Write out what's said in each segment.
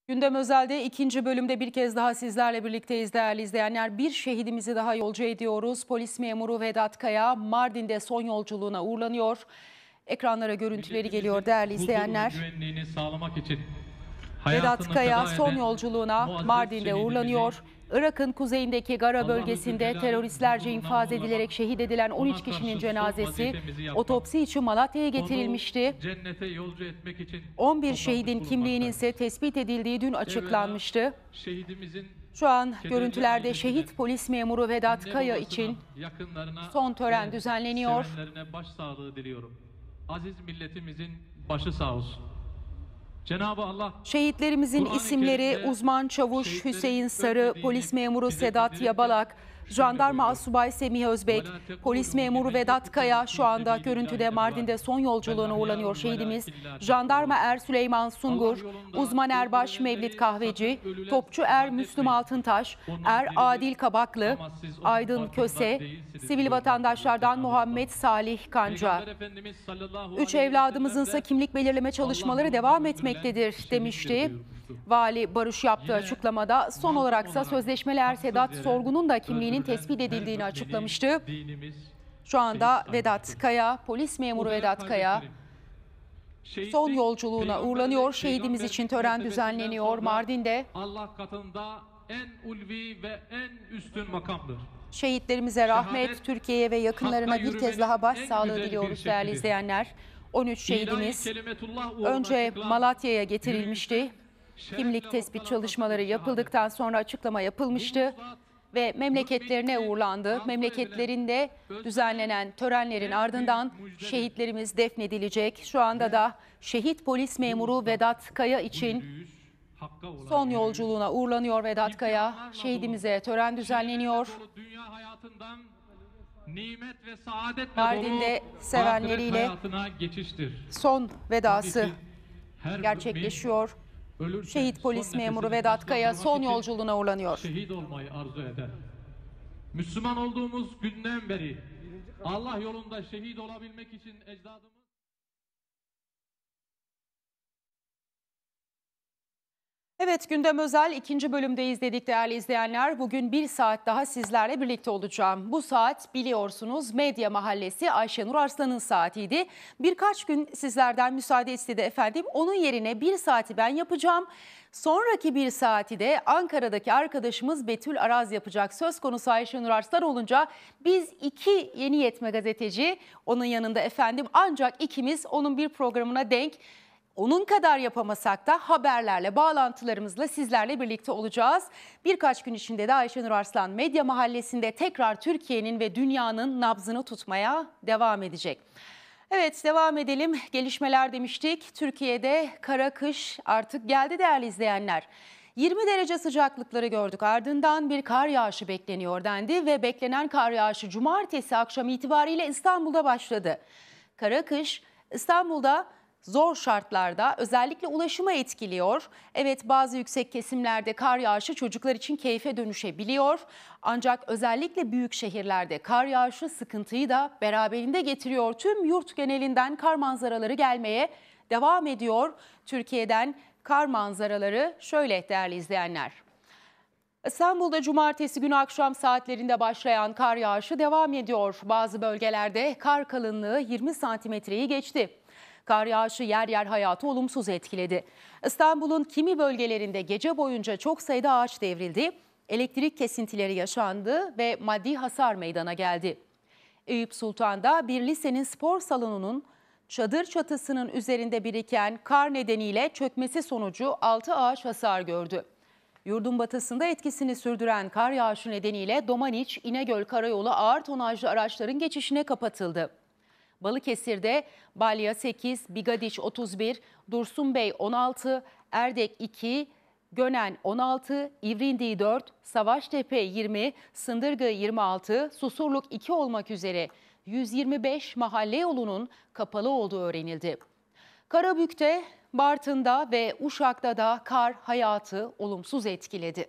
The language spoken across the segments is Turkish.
Gündem Özel'de ikinci bölümde bir kez daha sizlerle birlikteyiz değerli izleyenler. Bir şehidimizi daha yolcu ediyoruz. Polis memuru Vedat Kaya Mardin'de son yolculuğuna uğurlanıyor. Ekranlara görüntüleri geliyor değerli izleyenler. Huzur ve güvenliğini sağlamak için Vedat hayatını Kaya feda son eden yolculuğuna muazzez Mardin'de şehidimizi uğurlanıyor. Irak'ın kuzeyindeki Gara Allahü bölgesinde Zülcelal'in teröristlerce huzuruna infaz olarak edilerek şehit edilen 13 ona kişinin karşı son cenazesi vazifemizi yapmak, otopsi için Malatya'ya onu getirilmişti. cennete yolcu etmek için 11 toplanmış şehidin kimliğinin ise bulunmaktayız. tespit edildiği dün açıklanmıştı. Şehidimizin Şu an kederli görüntülerde ailesine, şehit polis memuru Vedat anne Kaya babasına, için yakınlarına son tören ve düzenleniyor. sevenlerine başsağlığı diliyorum. Aziz milletimizin başı sağ olsun. Cenab-ı Allah Şehitlerimizin Kur'an-ı isimleri Kerim'de uzman çavuş şehitlerin Hüseyin Sarı, ölmediğini polis memuru bize Sedat bildirirken Yabalak, şöyle jandarma buyuruyor. asubay Semih Özbek, polis memuru Vedat Kaya şu anda görüntüde Mardin'de son yolculuğuna uğurlanıyor şehidimiz. Jandarma Er Süleyman Sungur, uzman erbaş Mevlid Kahveci, topçu er Müslüm Altıntaş, er Adil Kabaklı, Aydın Köse, sivil vatandaşlardan Muhammed Salih Kanca. Üç evladımızınsa kimlik belirleme çalışmaları devam etmektedir demişti. Vali Barış yaptığı açıklamada son olaraksa sözleşmeli er Sedat Sorgun'un da kimliğinin tespit edildiğini açıklamıştı. Şu anda Vedat Kaya, polis memuru Vedat Kaya son yolculuğuna uğurlanıyor. Şehidimiz için tören düzenleniyor Mardin'de. Allah katında en ulvi ve en üstün makamdır. Şehitlerimize rahmet, Türkiye'ye ve yakınlarına Hakka bir kez yürümenin daha en başsağlığı güzel diliyoruz bir değerli şeklidir. izleyenler. 13 şehidimiz önce Malatya'ya getirilmişti. Kimlik tespit çalışmaları yapıldıktan sonra açıklama yapılmıştı ve memleketlerine uğurlandı. Memleketlerinde düzenlenen törenlerin ardından şehitlerimiz defnedilecek. Şu anda da şehit polis memuru Vedat Kaya için son yolculuğuna uğurlanıyor Vedat Kaya. Şehidimize tören düzenleniyor. Dünya hayatından nimet ve saadetle Mardin'de dolu sevenleriyle ahiret hayatına geçiştir. son vedası Tabii ki her gerçekleşiyor. mümin ölürken Şehit polis son memuru nefesini Vedat Kaya başlatmak son için yolculuğuna uğurlanıyor. şehit olmayı arzu eder. Müslüman olduğumuz günden beri Allah yolunda şehit olabilmek için ecdadımız Evet, Gündem Özel ikinci bölümde izledik değerli izleyenler. Bugün bir saat daha sizlerle birlikte olacağım. Bu saat biliyorsunuz Medya Mahallesi Ayşenur Arslan'ın saatiydi. Birkaç gün sizlerden müsaade istedi efendim. Onun yerine bir saati ben yapacağım. Sonraki bir saati de Ankara'daki arkadaşımız Betül Araz yapacak. Söz konusu Ayşenur Arslan olunca biz iki yeni yetme gazeteci onun yanında efendim. Ancak ikimiz onun bir programına denk. Onun kadar yapamasak da haberlerle, bağlantılarımızla sizlerle birlikte olacağız. Birkaç gün içinde de Ayşenur Arslan Medya Mahallesi'nde tekrar Türkiye'nin ve dünyanın nabzını tutmaya devam edecek. Evet, devam edelim. Gelişmeler demiştik. Türkiye'de kara kış artık geldi değerli izleyenler. 20 derece sıcaklıkları gördük. Ardından bir kar yağışı bekleniyor dendi ve beklenen kar yağışı cumartesi akşam itibariyle İstanbul'da başladı. Kara kış İstanbul'da zor şartlarda özellikle ulaşımı etkiliyor. Evet, bazı yüksek kesimlerde kar yağışı çocuklar için keyfe dönüşebiliyor. Ancak özellikle büyük şehirlerde kar yağışı sıkıntıyı da beraberinde getiriyor. Tüm yurt genelinden kar manzaraları gelmeye devam ediyor. Türkiye'den kar manzaraları şöyle değerli izleyenler. İstanbul'da cumartesi günü akşam saatlerinde başlayan kar yağışı devam ediyor. Bazı bölgelerde kar kalınlığı 20 santimetreyi geçti. Kar yağışı yer yer hayatı olumsuz etkiledi. İstanbul'un kimi bölgelerinde gece boyunca çok sayıda ağaç devrildi, elektrik kesintileri yaşandı ve maddi hasar meydana geldi. Eyüp Sultan'da bir lisenin spor salonunun çadır çatısının üzerinde biriken kar nedeniyle çökmesi sonucu 6 ağaç hasar gördü. Yurdun batısında etkisini sürdüren kar yağışı nedeniyle Domaniç, İnegöl Karayolu ağır tonajlı araçların geçişine kapatıldı. Balıkesir'de Balya 8, Bigadiç 31, Dursunbey 16, Erdek 2, Gönen 16, İvrindi 4, Savaştepe 20, Sındırgı 26, Susurluk 2 olmak üzere 125 mahalle yolunun kapalı olduğu öğrenildi. Karabük'te, Bartın'da ve Uşak'ta da kar hayatı olumsuz etkiledi.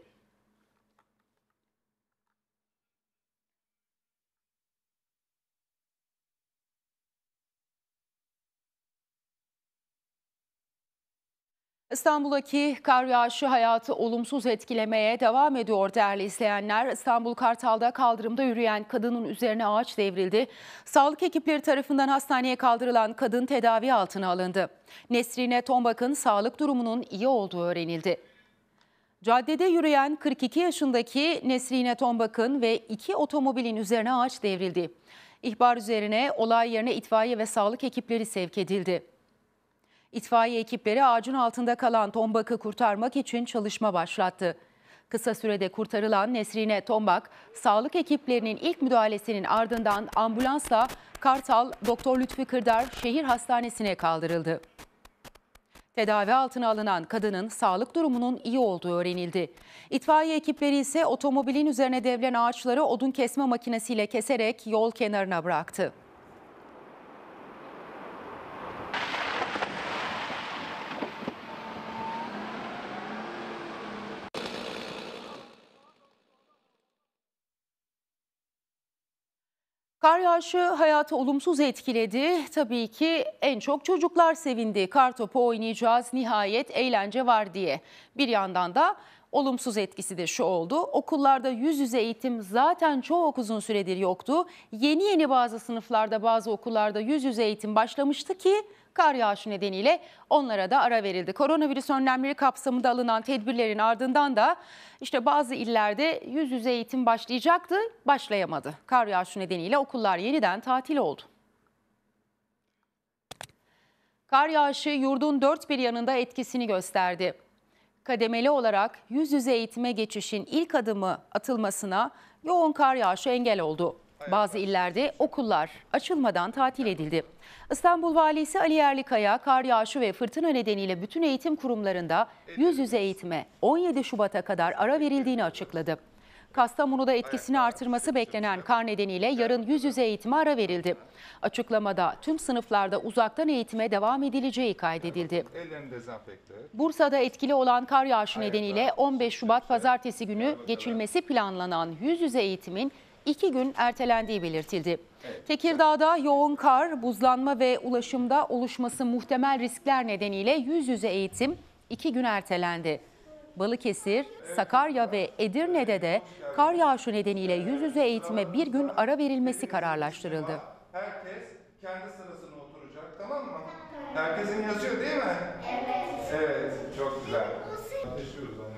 İstanbul'daki kar yağışı hayatı olumsuz etkilemeye devam ediyor değerli izleyenler. İstanbul Kartal'da kaldırımda yürüyen kadının üzerine ağaç devrildi. Sağlık ekipleri tarafından hastaneye kaldırılan kadın tedavi altına alındı. Nesrine Tombak'ın sağlık durumunun iyi olduğu öğrenildi. Caddede yürüyen 42 yaşındaki Nesrine Tombak'ın ve 2 otomobilin üzerine ağaç devrildi. İhbar üzerine olay yerine itfaiye ve sağlık ekipleri sevk edildi. İtfaiye ekipleri ağacın altında kalan Tombak'ı kurtarmak için çalışma başlattı. Kısa sürede kurtarılan Nesrine Tombak, sağlık ekiplerinin ilk müdahalesinin ardından ambulansla Kartal Doktor Lütfü Kırdar Şehir Hastanesi'ne kaldırıldı. Tedavi altına alınan kadının sağlık durumunun iyi olduğu öğrenildi. İtfaiye ekipleri ise otomobilin üzerine devrilen ağaçları odun kesme makinesiyle keserek yol kenarına bıraktı. Kar yağışı hayatı olumsuz etkiledi. Tabii ki en çok çocuklar sevindi. Kartopu oynayacağız, nihayet eğlence var diye. Bir yandan da olumsuz etkisi de şu oldu. Okullarda yüz yüze eğitim zaten çok uzun süredir yoktu. Yeni bazı sınıflarda, bazı okullarda yüz yüze eğitim başlamıştı ki kar yağışı nedeniyle onlara da ara verildi. Koronavirüs önlemleri kapsamında alınan tedbirlerin ardından da işte bazı illerde yüz yüze eğitim başlayacaktı, başlayamadı. Kar yağışı nedeniyle okullar yeniden tatil oldu. Kar yağışı yurdun dört bir yanında etkisini gösterdi. Kademeli olarak yüz yüze eğitime geçişin ilk adımı atılmasına yoğun kar yağışı engel oldu. Bazı illerde okullar açılmadan tatil edildi. İstanbul Valisi Ali Yerlikaya, kar yağışı ve fırtına nedeniyle bütün eğitim kurumlarında yüz yüze eğitime 17 Şubat'a kadar ara verildiğini açıkladı. Kastamonu'da etkisini artırması beklenen kar nedeniyle yarın yüz yüze eğitime ara verildi. Açıklamada tüm sınıflarda uzaktan eğitime devam edileceği kaydedildi. Bursa'da etkili olan kar yağışı nedeniyle 15 Şubat Pazartesi günü geçilmesi planlanan yüz yüze eğitimin 2 gün ertelendiği belirtildi. Tekirdağ'da yoğun kar, buzlanma ve ulaşımda oluşması muhtemel riskler nedeniyle yüz yüze eğitim 2 gün ertelendi. Balıkesir, Sakarya ve Edirne'de de kar yağışı nedeniyle yüz yüze eğitime 1 gün ara verilmesi kararlaştırıldı. Herkes kendi sırasına oturacak, tamam mı? Herkesin yazıyor değil mi? Evet. Evet, çok güzel. Ateşliyoruz hani.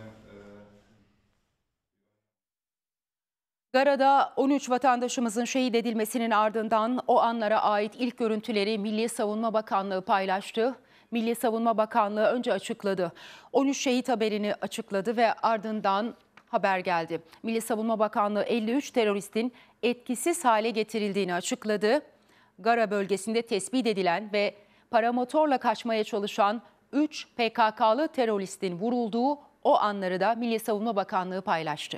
Gara'da 13 vatandaşımızın şehit edilmesinin ardından o anlara ait ilk görüntüleri Milli Savunma Bakanlığı paylaştı. Milli Savunma Bakanlığı önce açıkladı. 13 şehit haberini açıkladı ve ardından haber geldi. Milli Savunma Bakanlığı 53 teröristin etkisiz hale getirildiğini açıkladı. Gara bölgesinde tespit edilen ve paramotorla kaçmaya çalışan 3 PKK'lı teröristin vurulduğu o anları da Milli Savunma Bakanlığı paylaştı.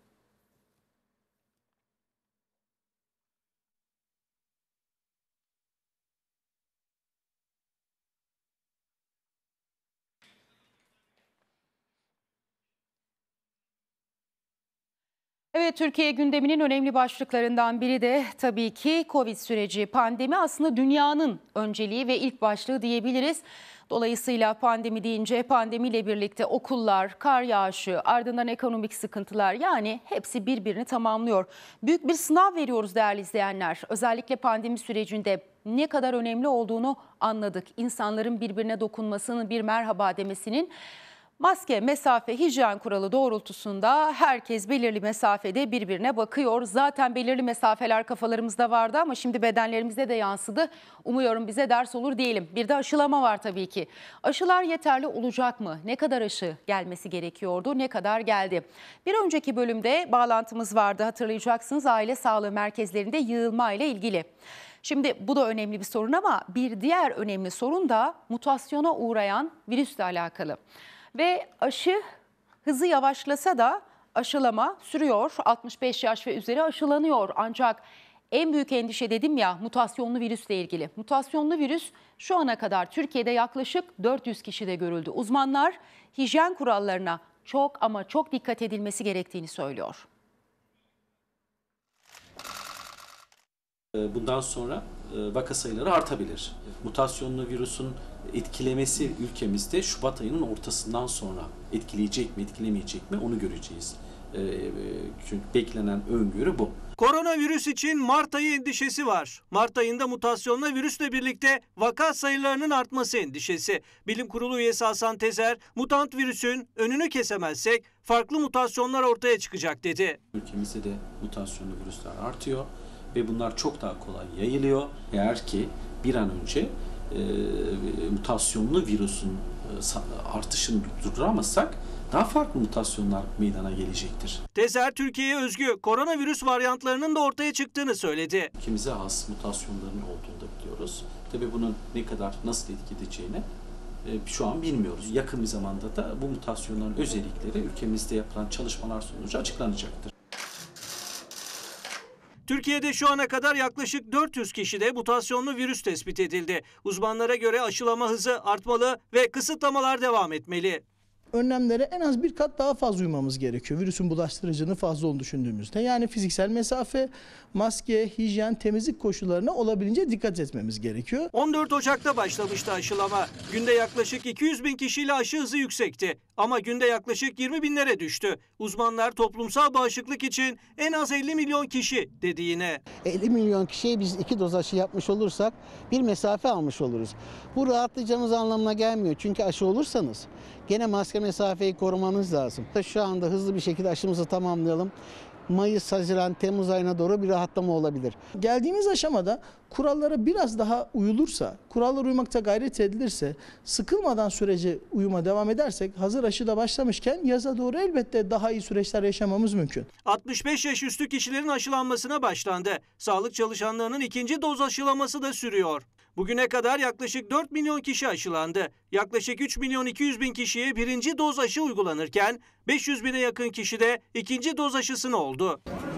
Evet, Türkiye gündeminin önemli başlıklarından biri de tabii ki Covid süreci. Pandemi aslında dünyanın önceliği ve ilk başlığı diyebiliriz. Dolayısıyla pandemi deyince pandemiyle birlikte okullar, kar yağışı, ardından ekonomik sıkıntılar, yani hepsi birbirini tamamlıyor. Büyük bir sınav veriyoruz değerli izleyenler. Özellikle pandemi sürecinde ne kadar önemli olduğunu anladık. İnsanların birbirine dokunmasının, bir merhaba demesinin. Maske, mesafe, hijyen kuralı doğrultusunda herkes belirli mesafede birbirine bakıyor. Zaten belirli mesafeler kafalarımızda vardı ama şimdi bedenlerimize de yansıdı. Umuyorum bize ders olur diyelim. Bir de aşılama var tabii ki. Aşılar yeterli olacak mı? Ne kadar aşı gelmesi gerekiyordu? Ne kadar geldi? Bir önceki bölümde bağlantımız vardı, hatırlayacaksınız, aile sağlığı merkezlerinde yığılma ile ilgili. Şimdi bu da önemli bir sorun ama bir diğer önemli sorun da mutasyona uğrayan virüsle alakalı. Ve aşı hızı yavaşlasa da aşılama sürüyor. 65 yaş ve üzeri aşılanıyor. Ancak en büyük endişe, dedim ya, mutasyonlu virüsle ilgili. Mutasyonlu virüs şu ana kadar Türkiye'de yaklaşık 400 kişide görüldü. Uzmanlar hijyen kurallarına çok ama çok dikkat edilmesi gerektiğini söylüyor. Bundan sonra vaka sayıları artabilir. Mutasyonlu virüsün etkilemesi ülkemizde Şubat ayının ortasından sonra etkileyecek mi, etkilemeyecek mi onu göreceğiz. Çünkü beklenen öngörü bu. Koronavirüs için Mart ayı endişesi var. Mart ayında mutasyonla virüsle birlikte vaka sayılarının artması endişesi. Bilim Kurulu üyesi Hasan Tezer, mutant virüsün önünü kesemezsek farklı mutasyonlar ortaya çıkacak dedi. Ülkemizde de mutasyonlu virüsler artıyor ve bunlar çok daha kolay yayılıyor. Eğer ki bir an önce mutasyonlu virüsün artışını durduramazsak daha farklı mutasyonlar meydana gelecektir. Tezer, Türkiye'ye özgü koronavirüs varyantlarının da ortaya çıktığını söyledi. Ülkemize has mutasyonların olduğunu da biliyoruz. Tabii bunun ne kadar, nasıl etki edeceğini şu an bilmiyoruz. Yakın bir zamanda da bu mutasyonların özellikleri ülkemizde yapılan çalışmalar sonucu açıklanacaktır. Türkiye'de şu ana kadar yaklaşık 400 kişide mutasyonlu virüs tespit edildi. Uzmanlara göre aşılama hızı artmalı ve kısıtlamalar devam etmeli. Önlemlere en az bir kat daha fazla uymamız gerekiyor. Virüsün bulaştırıcının fazla olduğunu düşündüğümüzde. Yani fiziksel mesafe, maske, hijyen, temizlik koşullarına olabildiğince dikkat etmemiz gerekiyor. 14 Ocak'ta başlamıştı aşılama. Günde yaklaşık 200 bin kişiyle aşı hızı yüksekti. Ama günde yaklaşık 20 binlere düştü. Uzmanlar toplumsal bağışıklık için en az 50 milyon kişi dedi yine. 50 milyon kişiye biz 2 doz aşı yapmış olursak bir mesafe almış oluruz. Bu rahatlayacağımız anlamına gelmiyor. Çünkü aşı olursanız gene maske mesafeyi korumanız lazım. Şu anda hızlı bir şekilde aşımızı tamamlayalım. Mayıs, Haziran, Temmuz ayına doğru bir rahatlama olabilir. Geldiğimiz aşamada kurallara biraz daha uyulursa, kurallara uymakta gayret edilirse, sıkılmadan sürece uyuma devam edersek, hazır aşı da başlamışken yaza doğru elbette daha iyi süreçler yaşamamız mümkün. 65 yaş üstü kişilerin aşılanmasına başlandı. Sağlık çalışanlarının ikinci doz aşılaması da sürüyor. Bugüne kadar yaklaşık 4 milyon kişi aşılandı. Yaklaşık 3 milyon 200 bin kişiye birinci doz aşı uygulanırken 500 bine yakın kişi de ikinci doz aşısını oldu.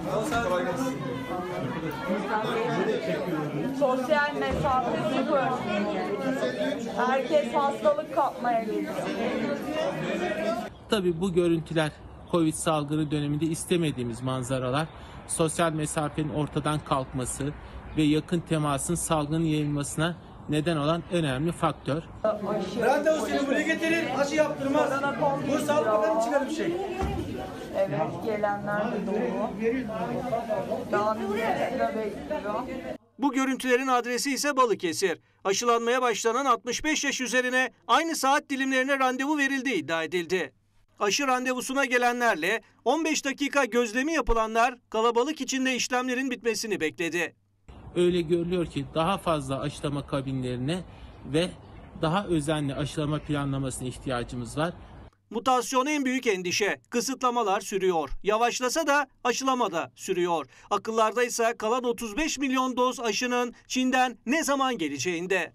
Sosyal mesafe sıfır. Herkes hastalık kapmaya geliyor. Tabii bu görüntüler Covid salgını döneminde istemediğimiz manzaralar, sosyal mesafenin ortadan kalkması ve yakın temasın salgının yayılmasına neden olan önemli faktör. Randevu seni buraya getirir, aşı yaptırmaz. Bu Sağlık Bakanı çıkar bir şey. Evet, gelenler de dolu. Daha millet sıra bekliyor. Bu görüntülerin adresi ise Balıkesir. Aşılanmaya başlanan 65 yaş üzerine aynı saat dilimlerine randevu verildiği iddia edildi. Aşı randevusuna gelenlerle 15 dakika gözlemi yapılanlar kalabalık içinde işlemlerin bitmesini bekledi. Öyle görülüyor ki daha fazla aşılama kabinlerine ve daha özenli aşılama planlamasına ihtiyacımız var. Mutasyon en büyük endişe. Kısıtlamalar sürüyor. Yavaşlasa da aşılama da sürüyor. Akıllarda ise kalan 35 milyon doz aşının Çin'den ne zaman geleceğinde.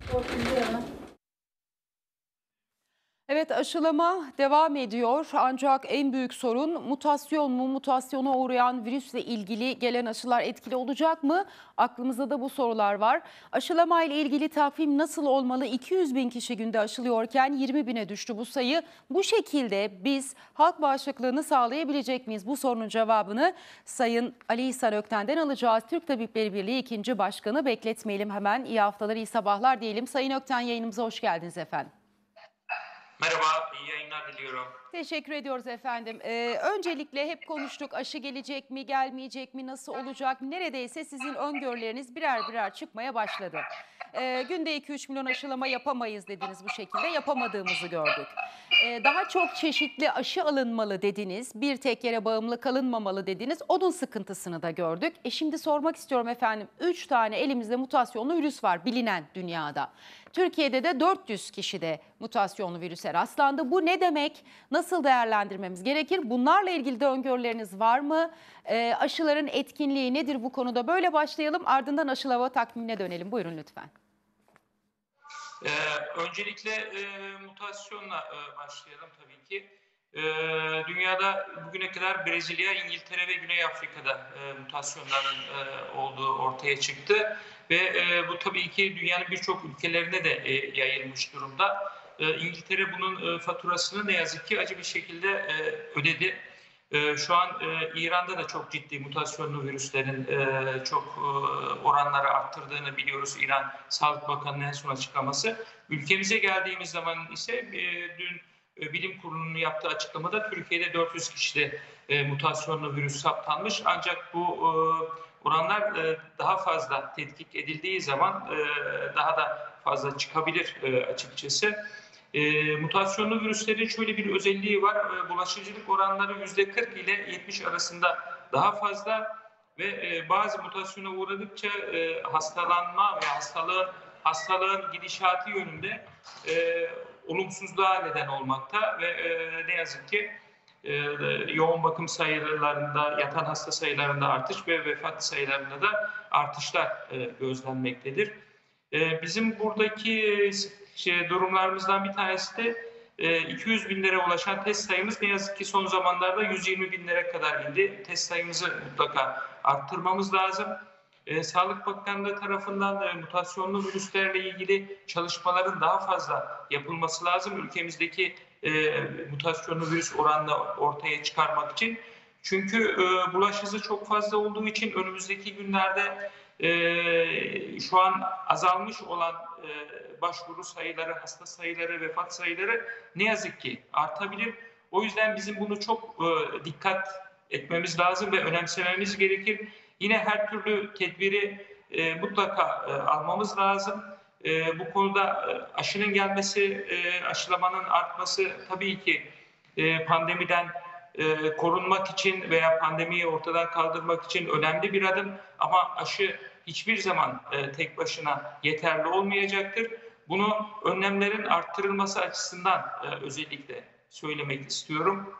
Evet, aşılama devam ediyor ancak en büyük sorun mutasyon mu? Mutasyona uğrayan virüsle ilgili gelen aşılar etkili olacak mı? Aklımızda da bu sorular var. Aşılama ile ilgili takvim nasıl olmalı? 200 bin kişi günde aşılıyorken 20 bine düştü bu sayı. Bu şekilde biz halk bağışıklığını sağlayabilecek miyiz? Bu sorunun cevabını Sayın Ali İhsan Ökten'den alacağız. Türk Tabipleri Birliği 2. Başkanı, bekletmeyelim hemen. İyi haftalar, iyi sabahlar diyelim. Sayın Ökten, yayınımıza hoş geldiniz efendim. Merhaba, iyi yayınlar diliyorum. Teşekkür ediyoruz efendim. Öncelikle hep konuştuk, aşı gelecek mi, gelmeyecek mi, nasıl olacak? Neredeyse sizin öngörüleriniz birer birer çıkmaya başladı. Günde 2-3 milyon aşılama yapamayız dediniz, bu şekilde yapamadığımızı gördük. Daha çok çeşitli aşı alınmalı dediniz, bir tek yere bağımlı kalınmamalı dediniz. Onun sıkıntısını da gördük. Şimdi sormak istiyorum efendim, 3 tane elimizde mutasyonlu virüs var bilinen dünyada. Türkiye'de de 400 kişide mutasyonlu virüse rastlandı. Bu ne demek? Nasıl değerlendirmemiz gerekir? Bunlarla ilgili de öngörüleriniz var mı? Aşıların etkinliği nedir bu konuda? Böyle başlayalım, ardından aşılama takvimine dönelim. Buyurun lütfen. Öncelikle mutasyonla başlayalım tabii ki. Dünyada bugüne kadar Brezilya, İngiltere ve Güney Afrika'da mutasyonların olduğu ortaya çıktı. Ve bu tabii ki dünyanın birçok ülkelerine de yayılmış durumda. İngiltere bunun faturasını ne yazık ki acı bir şekilde ödedi. Şu an İran'da da çok ciddi mutasyonlu virüslerin çok oranları arttırdığını biliyoruz. İran Sağlık Bakanı'nın en son açıklaması. Ülkemize geldiğimiz zaman ise dün Bilim Kurulu'nun yaptığı açıklamada Türkiye'de 400 kişide mutasyonlu virüs saptanmış. Ancak bu oranlar daha fazla tetkik edildiği zaman daha da fazla çıkabilir açıkçası. Mutasyonlu virüslerin şöyle bir özelliği var. Bulaşıcılık oranları %40 ile 70 arasında daha fazla ve bazı mutasyona uğradıkça hastalanma ve hastalığın gidişatı yönünde olumsuzluğa neden olmakta ve ne yazık ki yoğun bakım sayılarında, yatan hasta sayılarında artış ve vefat sayılarında da artışlar gözlenmektedir. Bizim buradaki durumlarımızdan bir tanesi de 200 binlere ulaşan test sayımız ne yazık ki son zamanlarda 120 binlere kadar indi. Test sayımızı mutlaka arttırmamız lazım. Sağlık Bakanlığı tarafından mutasyonlu virüslerle ilgili çalışmaların daha fazla yapılması lazım. Ülkemizdeki mutasyonlu virüs oranını ortaya çıkarmak için. Çünkü bulaş hızı çok fazla olduğu için önümüzdeki günlerde şu an azalmış olan başvuru sayıları, hasta sayıları, vefat sayıları ne yazık ki artabilir. O yüzden bizim bunu çok dikkat etmemiz lazım ve önemsememiz gerekir. Yine her türlü tedbiri mutlaka almamız lazım. Bu konuda aşının gelmesi, aşılamanın artması tabii ki pandemiden korunmak için veya pandemiyi ortadan kaldırmak için önemli bir adım. Ama aşı hiçbir zaman tek başına yeterli olmayacaktır. Bunu önlemlerin arttırılması açısından özellikle söylemek istiyorum.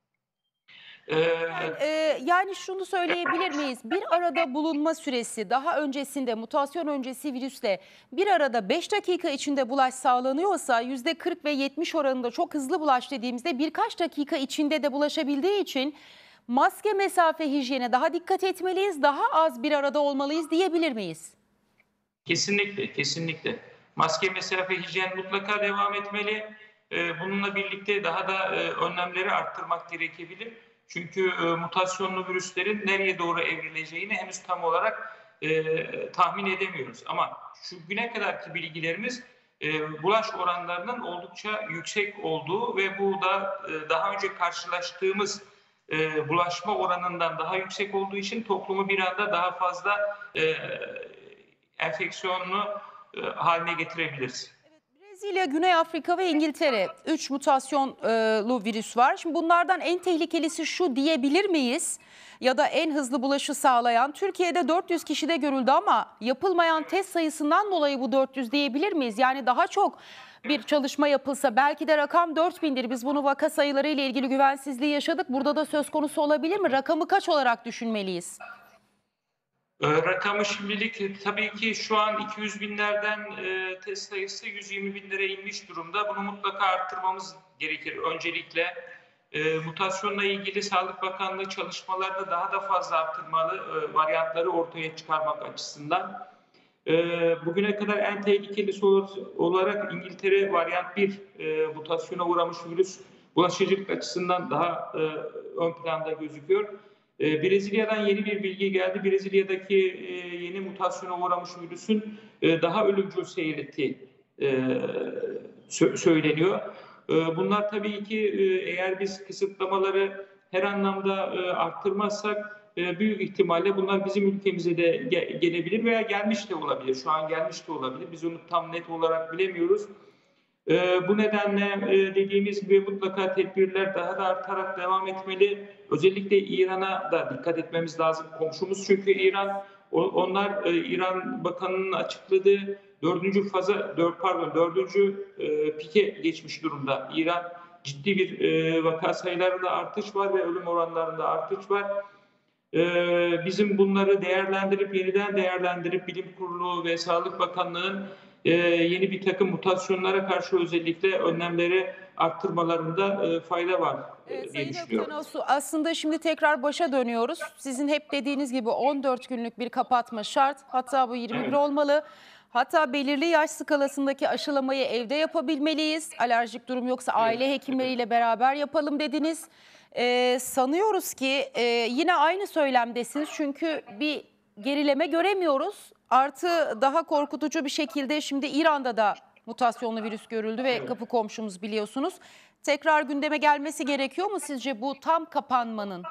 Yani şunu söyleyebilir miyiz? Bir arada bulunma süresi daha öncesinde mutasyon öncesi virüsle bir arada 5 dakika içinde bulaş sağlanıyorsa %40 ve 70 oranında çok hızlı bulaş dediğimizde birkaç dakika içinde de bulaşabildiği için maske, mesafe, hijyene daha dikkat etmeliyiz, daha az bir arada olmalıyız diyebilir miyiz? Kesinlikle, kesinlikle. Maske, mesafe, hijyen mutlaka devam etmeli. Bununla birlikte daha da önlemleri arttırmak gerekebilir. Çünkü mutasyonlu virüslerin nereye doğru evrileceğini henüz tam olarak tahmin edemiyoruz. Ama şu güne kadarki bilgilerimiz bulaş oranlarının oldukça yüksek olduğu ve bu da daha önce karşılaştığımız bulaşma oranından daha yüksek olduğu için toplumu bir anda daha fazla enfeksiyonlu haline getirebiliriz. Brezilya, Güney Afrika ve İngiltere 3 mutasyonlu virüs var. Şimdi bunlardan en tehlikelisi şu diyebilir miyiz? Ya da en hızlı bulaşı sağlayan Türkiye'de 400 kişide görüldü ama yapılmayan test sayısından dolayı bu 400 diyebilir miyiz? Yani daha çok bir çalışma yapılsa belki de rakam 4000'dir. Biz bunu vaka sayıları ile ilgili güvensizliği yaşadık. Burada da söz konusu olabilir mi? Rakamı kaç olarak düşünmeliyiz? Rakamı şimdilik tabii ki şu an 200 binlerden test sayısı 120 binlere inmiş durumda. Bunu mutlaka arttırmamız gerekir. Öncelikle mutasyonla ilgili Sağlık Bakanlığı çalışmalarını daha da fazla arttırmalı, varyantları ortaya çıkarmak açısından. Bugüne kadar en tehlikelisi olarak İngiltere varyant 1 mutasyona uğramış virüs bulaşıcılık açısından daha ön planda gözüküyor. Brezilya'dan yeni bir bilgi geldi. Brezilya'daki yeni mutasyona uğramış virüsün daha ölümcül seyrettiği söyleniyor. Bunlar tabii ki eğer biz kısıtlamaları her anlamda arttırmazsak büyük ihtimalle bunlar bizim ülkemize de gelebilir veya gelmiş de olabilir. Şu an gelmiş de olabilir. Biz onu tam net olarak bilemiyoruz. Bu nedenle dediğimiz gibi mutlaka tedbirler daha da artarak devam etmeli. Özellikle İran'a da dikkat etmemiz lazım. Komşumuz çünkü İran. İran Bakanı'nın açıkladığı dördüncü pike geçmiş durumda. İran ciddi bir vaka sayılarında artış var ve ölüm oranlarında artış var. Bizim bunları yeniden değerlendirip Bilim Kurulu ve Sağlık Bakanlığı'nın yeni bir takım mutasyonlara karşı özellikle önlemleri arttırmalarında fayda var diye düşünüyorum. Aslında şimdi tekrar başa dönüyoruz. Sizin hep dediğiniz gibi 14 günlük bir kapatma şart. Hatta bu 21 olmalı. Hatta belirli yaş skalasındaki aşılamayı evde yapabilmeliyiz. Alerjik durum yoksa aile hekimleriyle beraber yapalım dediniz. Sanıyoruz ki yine aynı söylemdesiniz çünkü bir gerileme göremiyoruz. Artı daha korkutucu bir şekilde şimdi İran'da da mutasyonlu virüs görüldü ve kapı komşumuz biliyorsunuz. Tekrar gündeme gelmesi gerekiyor mu sizce bu tam kapanmanın?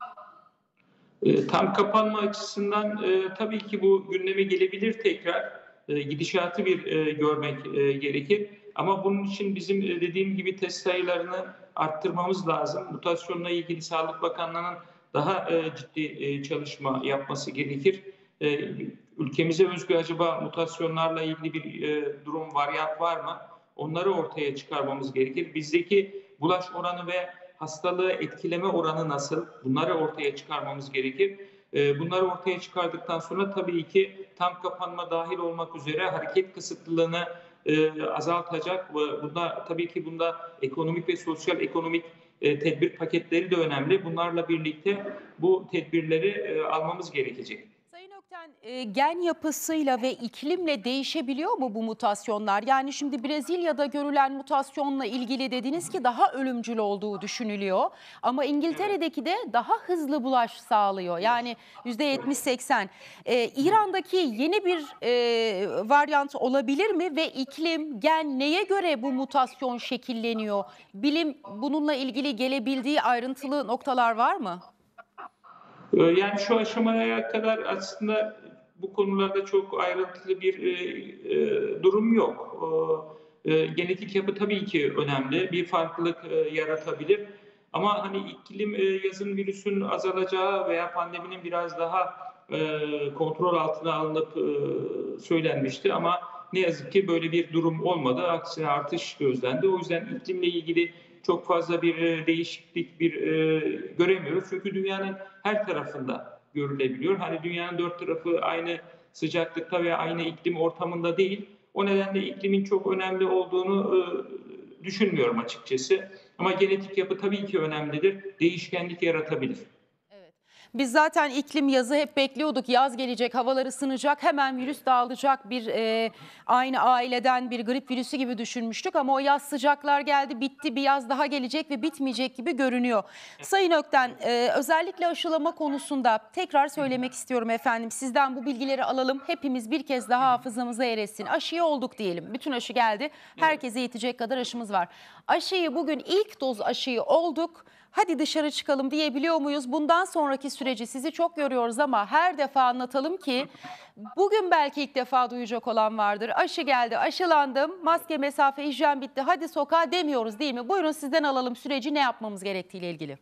Tam kapanma açısından tabii ki bu gündeme gelebilir tekrar. Gidişatı görmek gerekir. Ama bunun için bizim dediğim gibi test sayılarını arttırmamız lazım. Mutasyonla ilgili Sağlık Bakanlığı'nın daha ciddi çalışma yapması gerekir. Ülkemize özgü acaba mutasyonlarla ilgili bir durum, varyant var mı? Onları ortaya çıkarmamız gerekir. Bizdeki bulaş oranı ve hastalığı etkileme oranı nasıl? Bunları ortaya çıkarmamız gerekir. Bunları ortaya çıkardıktan sonra tabii ki tam kapanma dahil olmak üzere hareket kısıtlılığını azaltacak. Bunda ekonomik ve sosyal ekonomik tedbir paketleri de önemli. Bunlarla birlikte bu tedbirleri almamız gerekecek. Sayın Ökten, gen yapısıyla ve iklimle değişebiliyor mu bu mutasyonlar? Yani şimdi Brezilya'da görülen mutasyonla ilgili dediniz ki daha ölümcül olduğu düşünülüyor. Ama İngiltere'deki de daha hızlı bulaş sağlıyor. Yani %70-80. İran'daki yeni bir varyant olabilir mi? Ve iklim, gen neye göre bu mutasyon şekilleniyor? Bilim bununla ilgili gelebildiği ayrıntılı noktalar var mı? Yani şu aşamaya kadar aslında bu konularda çok ayrıntılı bir durum yok. Genetik yapı tabii ki önemli. Bir farklılık yaratabilir. Ama hani iklim yazın virüsün azalacağı veya pandeminin biraz daha kontrol altına alınıp söylenmişti. Ama ne yazık ki böyle bir durum olmadı. Aksine artış gözlendi. O yüzden iklimle ilgili çok fazla bir değişiklik göremiyoruz. Çünkü dünyanın her tarafında görülebiliyor. Hani dünyanın dört tarafı aynı sıcaklıkta ve aynı iklim ortamında değil. O nedenle iklimin çok önemli olduğunu düşünmüyorum açıkçası. Ama genetik yapı tabii ki önemlidir. Değişkenlik yaratabilir. Biz zaten iklim yazı hep bekliyorduk. Yaz gelecek, havalar ısınacak, hemen virüs dağılacak. Aynı aileden bir grip virüsü gibi düşünmüştük. Ama o yaz sıcaklar geldi, bitti. Bir yaz daha gelecek ve bitmeyecek gibi görünüyor. Sayın Ökten, özellikle aşılama konusunda tekrar söylemek istiyorum efendim. Sizden bu bilgileri alalım. Hepimiz bir kez daha hafızamıza eresin. Aşıyı olduk diyelim. Bütün aşı geldi. Herkese yetecek kadar aşımız var. Aşıyı bugün ilk doz aşıyı olduk. Hadi dışarı çıkalım diyebiliyor muyuz? Bundan sonraki süreci sizi çok görüyoruz ama her defa anlatalım ki bugün belki ilk defa duyacak olan vardır. Aşı geldi, aşılandım, maske, mesafe, hijyen bitti, hadi sokağa demiyoruz değil mi? Buyurun sizden alalım süreci ne yapmamız gerektiğiyle ilgili.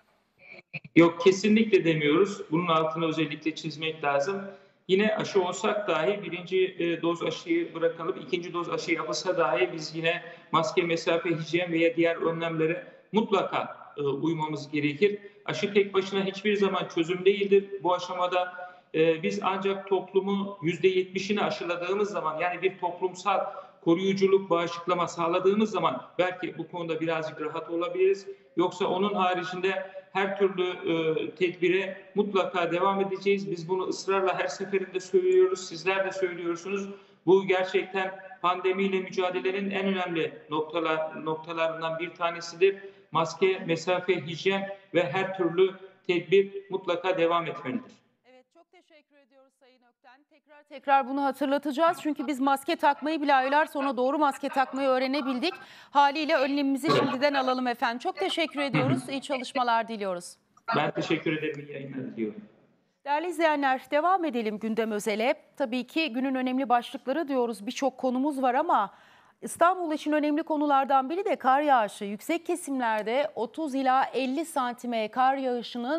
Yok, kesinlikle demiyoruz. Bunun altını özellikle çizmek lazım. Yine aşı olsak dahi birinci doz aşıyı bırakalım, ikinci doz aşı yapılsa dahi biz yine maske, mesafe, hijyen veya diğer önlemlere mutlaka uymamız gerekir. Aşı tek başına hiçbir zaman çözüm değildir. Bu aşamada biz ancak toplumu %70'ini aşıladığımız zaman, yani bir toplumsal koruyuculuk, bağışıklama sağladığımız zaman belki bu konuda birazcık rahat olabiliriz. Yoksa onun haricinde her türlü tedbire mutlaka devam edeceğiz. Biz bunu ısrarla her seferinde söylüyoruz. Sizler de söylüyorsunuz. Bu gerçekten pandemiyle mücadelenin en önemli noktalarından bir tanesidir. Maske, mesafe, hijyen ve her türlü tedbir mutlaka devam etmelidir. Evet, çok teşekkür ediyoruz Sayın Ökten. Tekrar bunu hatırlatacağız. Çünkü biz maske takmayı bile aylar sonra doğru maske takmayı öğrenebildik. Haliyle önlemimizi şimdiden alalım efendim. Çok teşekkür ediyoruz. İyi çalışmalar diliyoruz. Ben teşekkür ederim. İyi yayınlar diliyorum. Değerli izleyenler, devam edelim gündem özele. Tabii ki günün önemli başlıkları diyoruz. Birçok konumuz var ama İstanbul için önemli konulardan biri de kar yağışı. Yüksek kesimlerde 30 ila 50 santime kar yağışının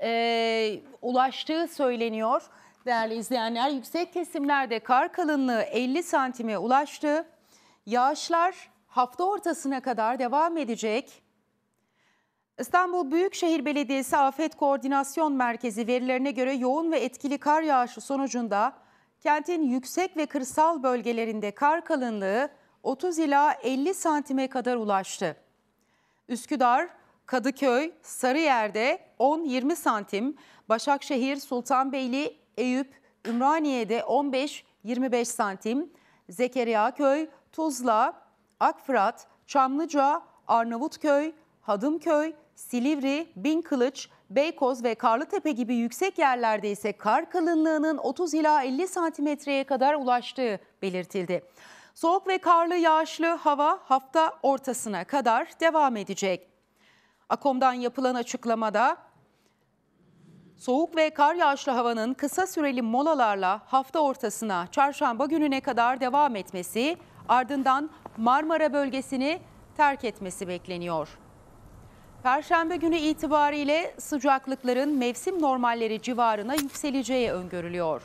ulaştığı söyleniyor. Değerli izleyenler, yüksek kesimlerde kar kalınlığı 50 santime ulaştı. Yağışlar hafta ortasına kadar devam edecek. İstanbul Büyükşehir Belediyesi Afet Koordinasyon Merkezi verilerine göre yoğun ve etkili kar yağışı sonucunda kentin yüksek ve kırsal bölgelerinde kar kalınlığı 30 ila 50 santime kadar ulaştı. Üsküdar, Kadıköy, Sarıyer'de 10-20 santim, Başakşehir, Sultanbeyli, Eyüp, Ümraniye'de 15-20 25 santim, Zekeriyaköy, Tuzla, Akfırat, Çamlıca, Arnavutköy, Hadımköy, Silivri, Binkılıç, Beykoz ve Karlıtepe gibi yüksek yerlerde ise kar kalınlığının 30 ila 50 santimetreye kadar ulaştığı belirtildi. Soğuk ve karlı yağışlı hava hafta ortasına kadar devam edecek. AKOM'dan yapılan açıklamada soğuk ve kar yağışlı havanın kısa süreli molalarla hafta ortasına, çarşamba gününe kadar devam etmesi, ardından Marmara bölgesini terk etmesi bekleniyor. Perşembe günü itibariyle sıcaklıkların mevsim normalleri civarına yükseleceği öngörülüyor.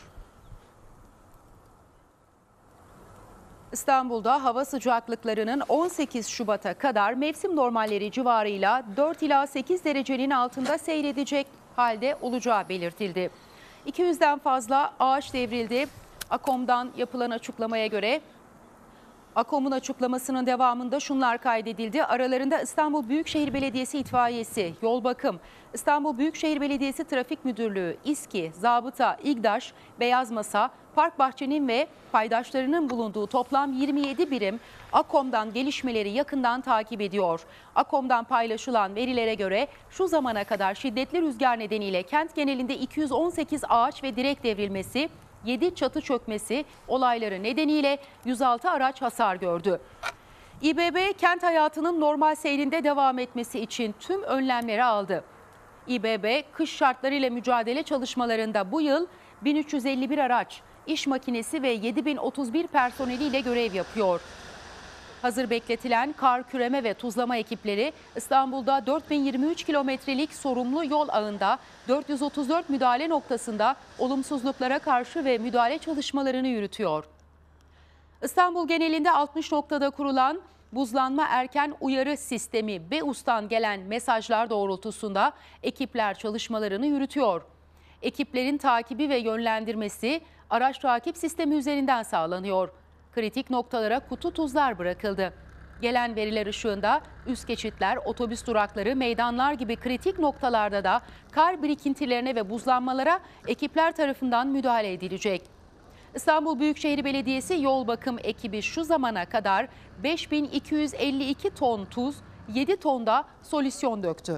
İstanbul'da hava sıcaklıklarının 18 Şubat'a kadar mevsim normalleri civarıyla 4 ila 8 derecenin altında seyredecek halde olacağı belirtildi. 200'den fazla ağaç devrildi. AKOM'dan yapılan açıklamaya göre AKOM'un açıklamasının devamında şunlar kaydedildi. Aralarında İstanbul Büyükşehir Belediyesi İtfaiyesi, Yol Bakım, İstanbul Büyükşehir Belediyesi Trafik Müdürlüğü, İSKİ, Zabıta, İGDAŞ, Beyaz Masa, Park Bahçe'nin ve paydaşlarının bulunduğu toplam 27 birim AKOM'dan gelişmeleri yakından takip ediyor. AKOM'dan paylaşılan verilere göre şu zamana kadar şiddetli rüzgar nedeniyle kent genelinde 218 ağaç ve direk devrilmesi, 7 çatı çökmesi olayları nedeniyle 106 araç hasar gördü. İBB kent hayatının normal seyrinde devam etmesi için tüm önlemleri aldı. İBB kış şartlarıyla mücadele çalışmalarında bu yıl 1351 araç, iş makinesi ve 7031 personeliyle görev yapıyor. Hazır bekletilen kar, küreme ve tuzlama ekipleri İstanbul'da 4023 kilometrelik sorumlu yol ağında 434 müdahale noktasında olumsuzluklara karşı ve müdahale çalışmalarını yürütüyor. İstanbul genelinde 60 noktada kurulan buzlanma erken uyarı sistemi BEUS'tan gelen mesajlar doğrultusunda ekipler çalışmalarını yürütüyor. Ekiplerin takibi ve yönlendirmesi araç takip sistemi üzerinden sağlanıyor. Kritik noktalara kutu tuzlar bırakıldı. Gelen veriler ışığında üst geçitler, otobüs durakları, meydanlar gibi kritik noktalarda da kar birikintilerine ve buzlanmalara ekipler tarafından müdahale edilecek. İstanbul Büyükşehir Belediyesi Yol Bakım ekibi şu zamana kadar 5252 ton tuz, 7 ton da solüsyon döktü.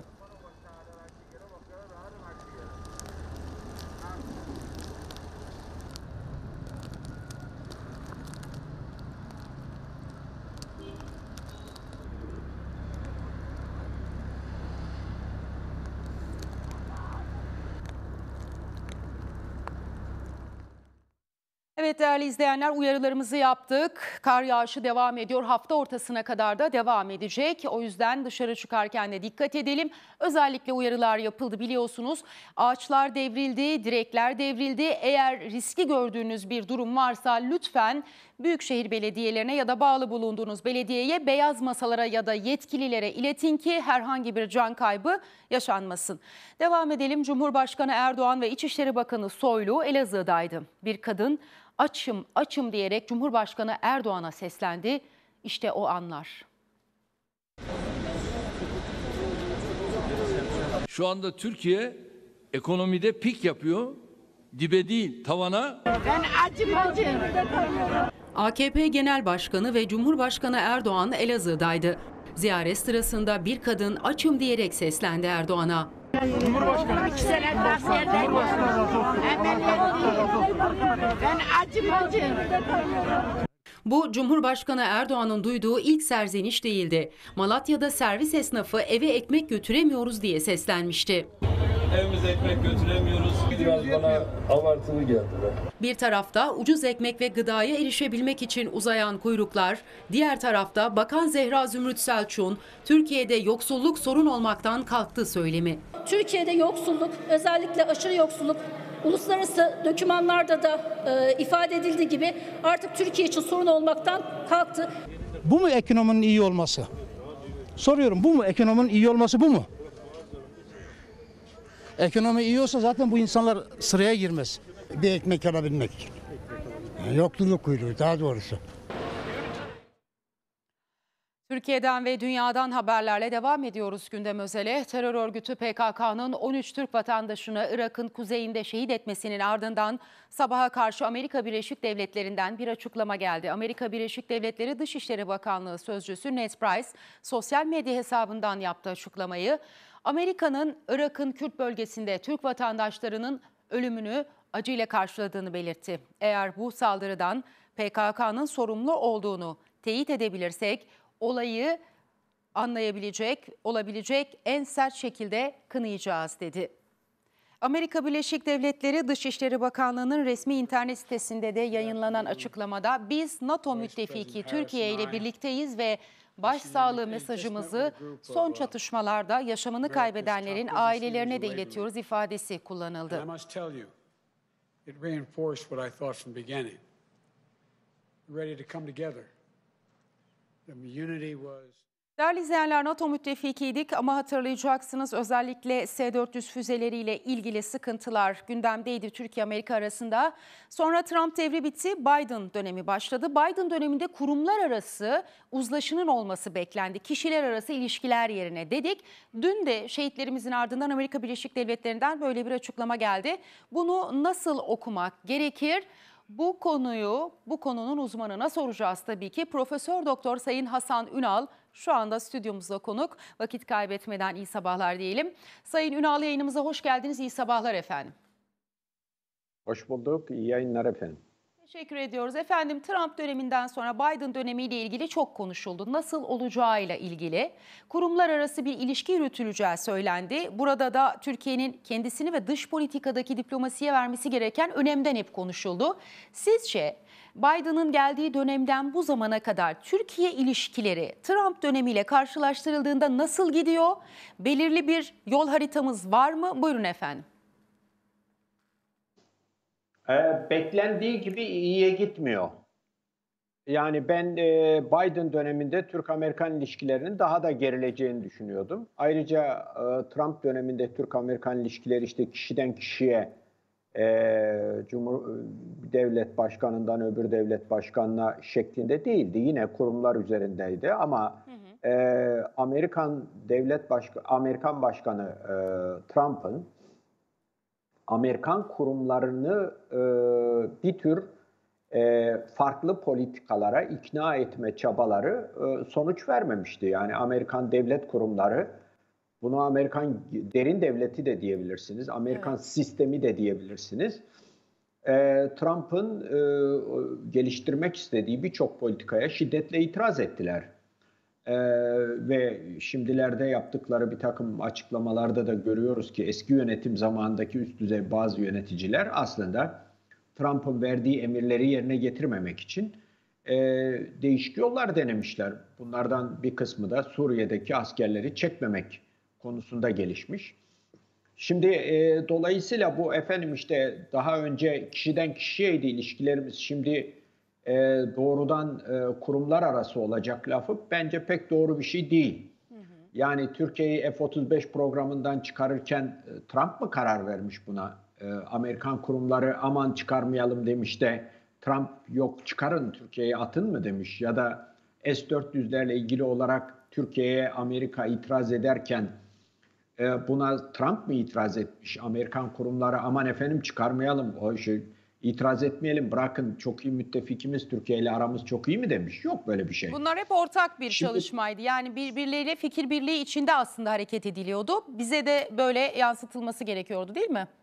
Evet değerli izleyenler, uyarılarımızı yaptık. Kar yağışı devam ediyor. Hafta ortasına kadar da devam edecek. O yüzden dışarı çıkarken de dikkat edelim. Özellikle uyarılar yapıldı biliyorsunuz. Ağaçlar devrildi, direkler devrildi. Eğer riski gördüğünüz bir durum varsa lütfen büyükşehir belediyelerine ya da bağlı bulunduğunuz belediyeye, beyaz masalara ya da yetkililere iletin ki herhangi bir can kaybı yaşanmasın. Devam edelim. Cumhurbaşkanı Erdoğan ve İçişleri Bakanı Soylu Elazığ'daydı. Bir kadın açım açım diyerek Cumhurbaşkanı Erdoğan'a seslendi. İşte o anlar. Şu anda Türkiye ekonomide pik yapıyor. Dibe değil, tavana. Ben acım. AKP Genel Başkanı ve Cumhurbaşkanı Erdoğan Elazığ'daydı. Ziyaret sırasında bir kadın açım diyerek seslendi Erdoğan'a. Cumhurbaşkanı. 2 sene askerdeyim. Ben acım. Bu Cumhurbaşkanı Erdoğan'ın duyduğu ilk serzeniş değildi. Malatya'da servis esnafı eve ekmek götüremiyoruz diye seslenmişti. Evimize ekmek götüremiyoruz. Biraz bana abartılı geldi. Bir tarafta ucuz ekmek ve gıdaya erişebilmek için uzayan kuyruklar, diğer tarafta Bakan Zehra Zümrüt Selçuk'un Türkiye'de yoksulluk sorun olmaktan kalktı söylemi. Türkiye'de yoksulluk, özellikle aşırı yoksulluk, uluslararası dokümanlarda da ifade edildiği gibi artık Türkiye için sorun olmaktan kalktı. Bu mu ekonominin iyi olması? Soruyorum, bu mu ekonominin iyi olması, bu mu? Ekonomi iyi olsa zaten bu insanlar sıraya girmez. Bir ekmek alabilmek için. Yani yoksulluk kuyruğu daha doğrusu. Türkiye'den ve dünyadan haberlerle devam ediyoruz gündem özele. Terör örgütü PKK'nın 13 Türk vatandaşını Irak'ın kuzeyinde şehit etmesinin ardından sabaha karşı Amerika Birleşik Devletleri'nden bir açıklama geldi. Amerika Birleşik Devletleri Dışişleri Bakanlığı Sözcüsü Ned Price sosyal medya hesabından yaptığı açıklamayı, Amerika'nın Irak'ın Kürt bölgesinde Türk vatandaşlarının ölümünü acıyla karşıladığını belirtti. Eğer bu saldırıdan PKK'nın sorumlu olduğunu teyit edebilirsek, olayı olabilecek en sert şekilde kınayacağız dedi. Amerika Birleşik Devletleri Dışişleri Bakanlığı'nın resmi internet sitesinde de yayınlanan açıklamada biz NATO müttefiki Türkiye ile birlikteyiz ve başsağlığı mesajımızı son çatışmalarda yaşamını kaybedenlerin ailelerine de iletiyoruz ifadesi kullanıldı. Değerli izleyenler, NATO müttefikiydik ama hatırlayacaksınız özellikle S-400 füzeleriyle ilgili sıkıntılar gündemdeydi Türkiye-Amerika arasında. Sonra Trump devri bitti, Biden dönemi başladı. Biden döneminde kurumlar arası uzlaşının olması beklendi. Kişiler arası ilişkiler yerine dedik. Dün de şehitlerimizin ardından Amerika Birleşik Devletleri'nden böyle bir açıklama geldi. Bunu nasıl okumak gerekir? Bu konunun uzmanına soracağız tabii ki. Profesör Doktor Sayın Hasan Ünal şu anda stüdyomuzda konuk. Vakit kaybetmeden iyi sabahlar diyelim. Sayın Ünal, yayınımıza hoş geldiniz. İyi sabahlar efendim. Hoş bulduk. İyi yayınlar efendim. Teşekkür ediyoruz. Efendim, Trump döneminden sonra Biden dönemiyle ilgili çok konuşuldu. Nasıl olacağıyla ilgili kurumlar arası bir ilişki yürütüleceği söylendi. Burada da Türkiye'nin kendisini ve dış politikadaki diplomasiye vermesi gereken önemden hep konuşuldu. Sizce Biden'ın geldiği dönemden bu zamana kadar Türkiye ilişkileri Trump dönemiyle karşılaştırıldığında nasıl gidiyor? Belirli bir yol haritamız var mı? Buyurun efendim. Beklendiği gibi iyiye gitmiyor. Yani ben Biden döneminde Türk-Amerikan ilişkilerinin daha da gerileceğini düşünüyordum. Ayrıca Trump döneminde Türk-Amerikan ilişkileri işte kişiden kişiye, devlet başkanından öbür devlet başkanına şeklinde değildi. Yine kurumlar üzerindeydi ama Amerikan Başkanı Trump'ın Amerikan kurumlarını bir tür farklı politikalara ikna etme çabaları sonuç vermemişti. Yani Amerikan devlet kurumları, bunu Amerikan derin devleti de diyebilirsiniz, Amerikan sistemi de diyebilirsiniz. Trump'ın geliştirmek istediği birçok politikaya şiddetle itiraz ettiler. Ve şimdilerde yaptıkları bir takım açıklamalarda da görüyoruz ki eski yönetim zamanındaki üst düzey bazı yöneticiler aslında Trump'ın verdiği emirleri yerine getirmemek için değişik yollar denemişler. Bunlardan bir kısmı da Suriye'deki askerleri çekmemek konusunda gelişmiş. Şimdi dolayısıyla bu efendim işte daha önce kişiden kişiyeydi ilişkilerimiz, şimdi doğrudan kurumlar arası olacak lafı bence pek doğru bir şey değil. Yani Türkiye'yi F-35 programından çıkarırken Trump mı karar vermiş buna? Amerikan kurumları aman çıkarmayalım demiş de Trump yok çıkarın Türkiye'ye atın mı demiş? Ya da S-400'lerle ilgili olarak Türkiye'ye Amerika itiraz ederken buna Trump mı itiraz etmiş? Amerikan kurumları aman efendim çıkarmayalım, o şey İtiraz etmeyelim, bırakın çok iyi müttefikimiz, Türkiye ile aramız çok iyi mi demiş? Yok böyle bir şey. Bunlar hep ortak bir çalışmaydı. Yani birbirleriyle fikir birliği içinde aslında hareket ediliyordu. Bize de böyle yansıtılması gerekiyordu değil mi?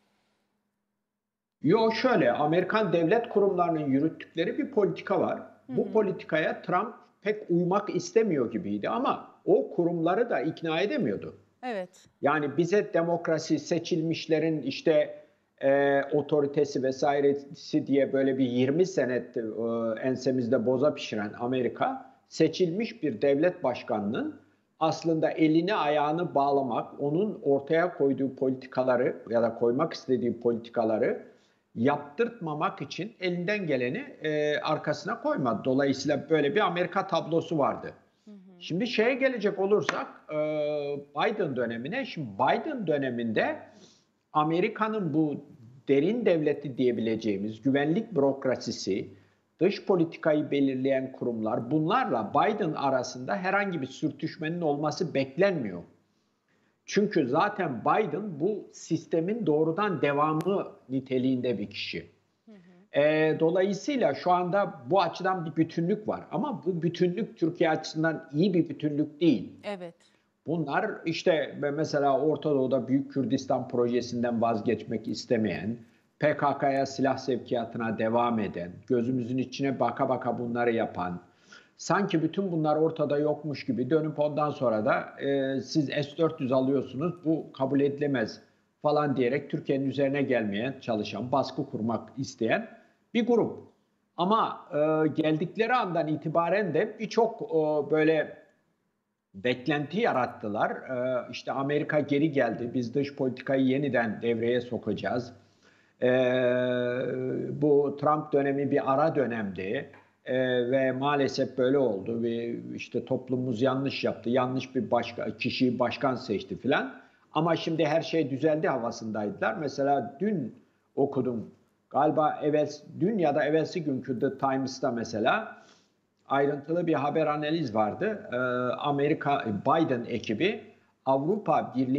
Yok şöyle, Amerikan devlet kurumlarının yürüttükleri bir politika var. Bu politikaya Trump pek uymak istemiyor gibiydi ama o kurumları da ikna edemiyordu. Evet. Yani bize demokrasi, seçilmişlerin işte otoritesi vesairesi diye böyle bir 20 sene ensemizde boza pişiren Amerika, seçilmiş bir devlet başkanının aslında elini ayağını bağlamak, onun ortaya koyduğu politikaları ya da koymak istediği politikaları yaptırtmamak için elinden geleni arkasına koymadı. Dolayısıyla böyle bir Amerika tablosu vardı. Şimdi şeye gelecek olursak Biden dönemine, şimdi Biden döneminde Amerika'nın bu derin devleti diyebileceğimiz güvenlik bürokrasisi, dış politikayı belirleyen kurumlar, bunlarla Biden arasında herhangi bir sürtüşmenin olması beklenmiyor. Çünkü zaten Biden bu sistemin doğrudan devamı niteliğinde bir kişi. Dolayısıyla şu anda bu açıdan bir bütünlük var. Ama bu bütünlük Türkiye açısından iyi bir bütünlük değil. Evet. Bunlar işte mesela Orta Doğu'da Büyük Kürdistan projesinden vazgeçmek istemeyen, PKK'ya silah sevkiyatına devam eden, gözümüzün içine baka baka bunları yapan, sanki bütün bunlar ortada yokmuş gibi dönüp ondan sonra da siz S-400 alıyorsunuz, bu kabul edilemez falan diyerek Türkiye'nin üzerine gelmeye çalışan, baskı kurmak isteyen bir grup. Ama geldikleri andan itibaren de birçok böyle beklenti yarattılar. İşte Amerika geri geldi, biz dış politikayı yeniden devreye sokacağız. Bu Trump dönemi bir ara dönemdi ve maalesef böyle oldu ve işte toplumumuz yanlış yaptı, yanlış bir kişiyi başkan seçti filan. Ama şimdi her şey düzeldi havasındaydılar. Mesela dün okudum, galiba dün ya da evvelsi günkü The Times'ta mesela ayrıntılı bir haber analiz vardı. Biden ekibi Avrupa Birliği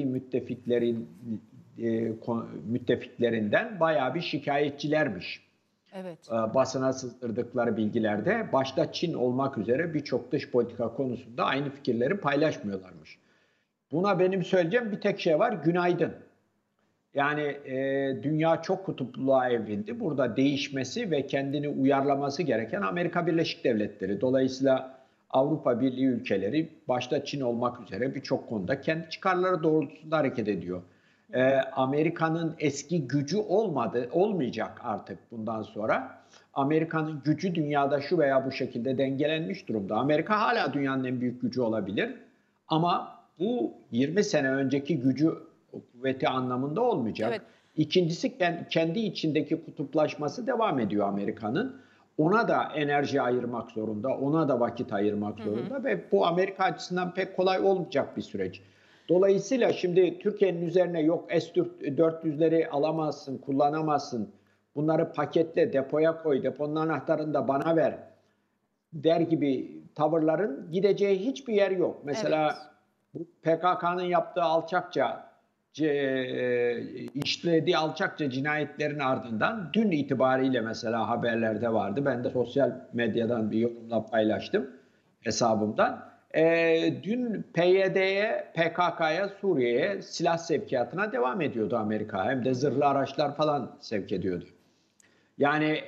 müttefiklerinden bayağı bir şikayetçilermiş. Evet. Basına sızdırdıkları bilgilerde başta Çin olmak üzere birçok dış politika konusunda aynı fikirleri paylaşmıyorlarmış. Buna benim söyleyeceğim bir tek şey var, günaydın. Yani dünya çok kutupluluğa evrildi. Burada değişmesi ve kendini uyarlaması gereken Amerika Birleşik Devletleri. Dolayısıyla Avrupa Birliği ülkeleri başta Çin olmak üzere birçok konuda kendi çıkarları doğrultusunda hareket ediyor. Amerika'nın eski gücü olmayacak artık bundan sonra. Amerika'nın gücü dünyada şu veya bu şekilde dengelenmiş durumda. Amerika hala dünyanın en büyük gücü olabilir. Ama bu 20 sene önceki gücü kuvveti anlamında olmayacak. Evet. İkincisi kendi içindeki kutuplaşması devam ediyor Amerika'nın. Ona da enerji ayırmak zorunda, ona da vakit ayırmak zorunda ve bu Amerika açısından pek kolay olmayacak bir süreç. Dolayısıyla şimdi Türkiye'nin üzerine yok S-400'leri alamazsın, kullanamazsın, bunları paketle, depoya koy, deponun anahtarını da bana ver der gibi tavırların gideceği hiçbir yer yok. Mesela bu PKK'nın yaptığı işlediği alçakça cinayetlerin ardından dün itibariyle mesela haberlerde vardı. Ben de sosyal medyadan bir yorumla paylaştım hesabımdan. Dün PYD'ye, PKK'ya, Suriye'ye silah sevkiyatına devam ediyordu Amerika. Hem de zırhlı araçlar falan sevk ediyordu. Yani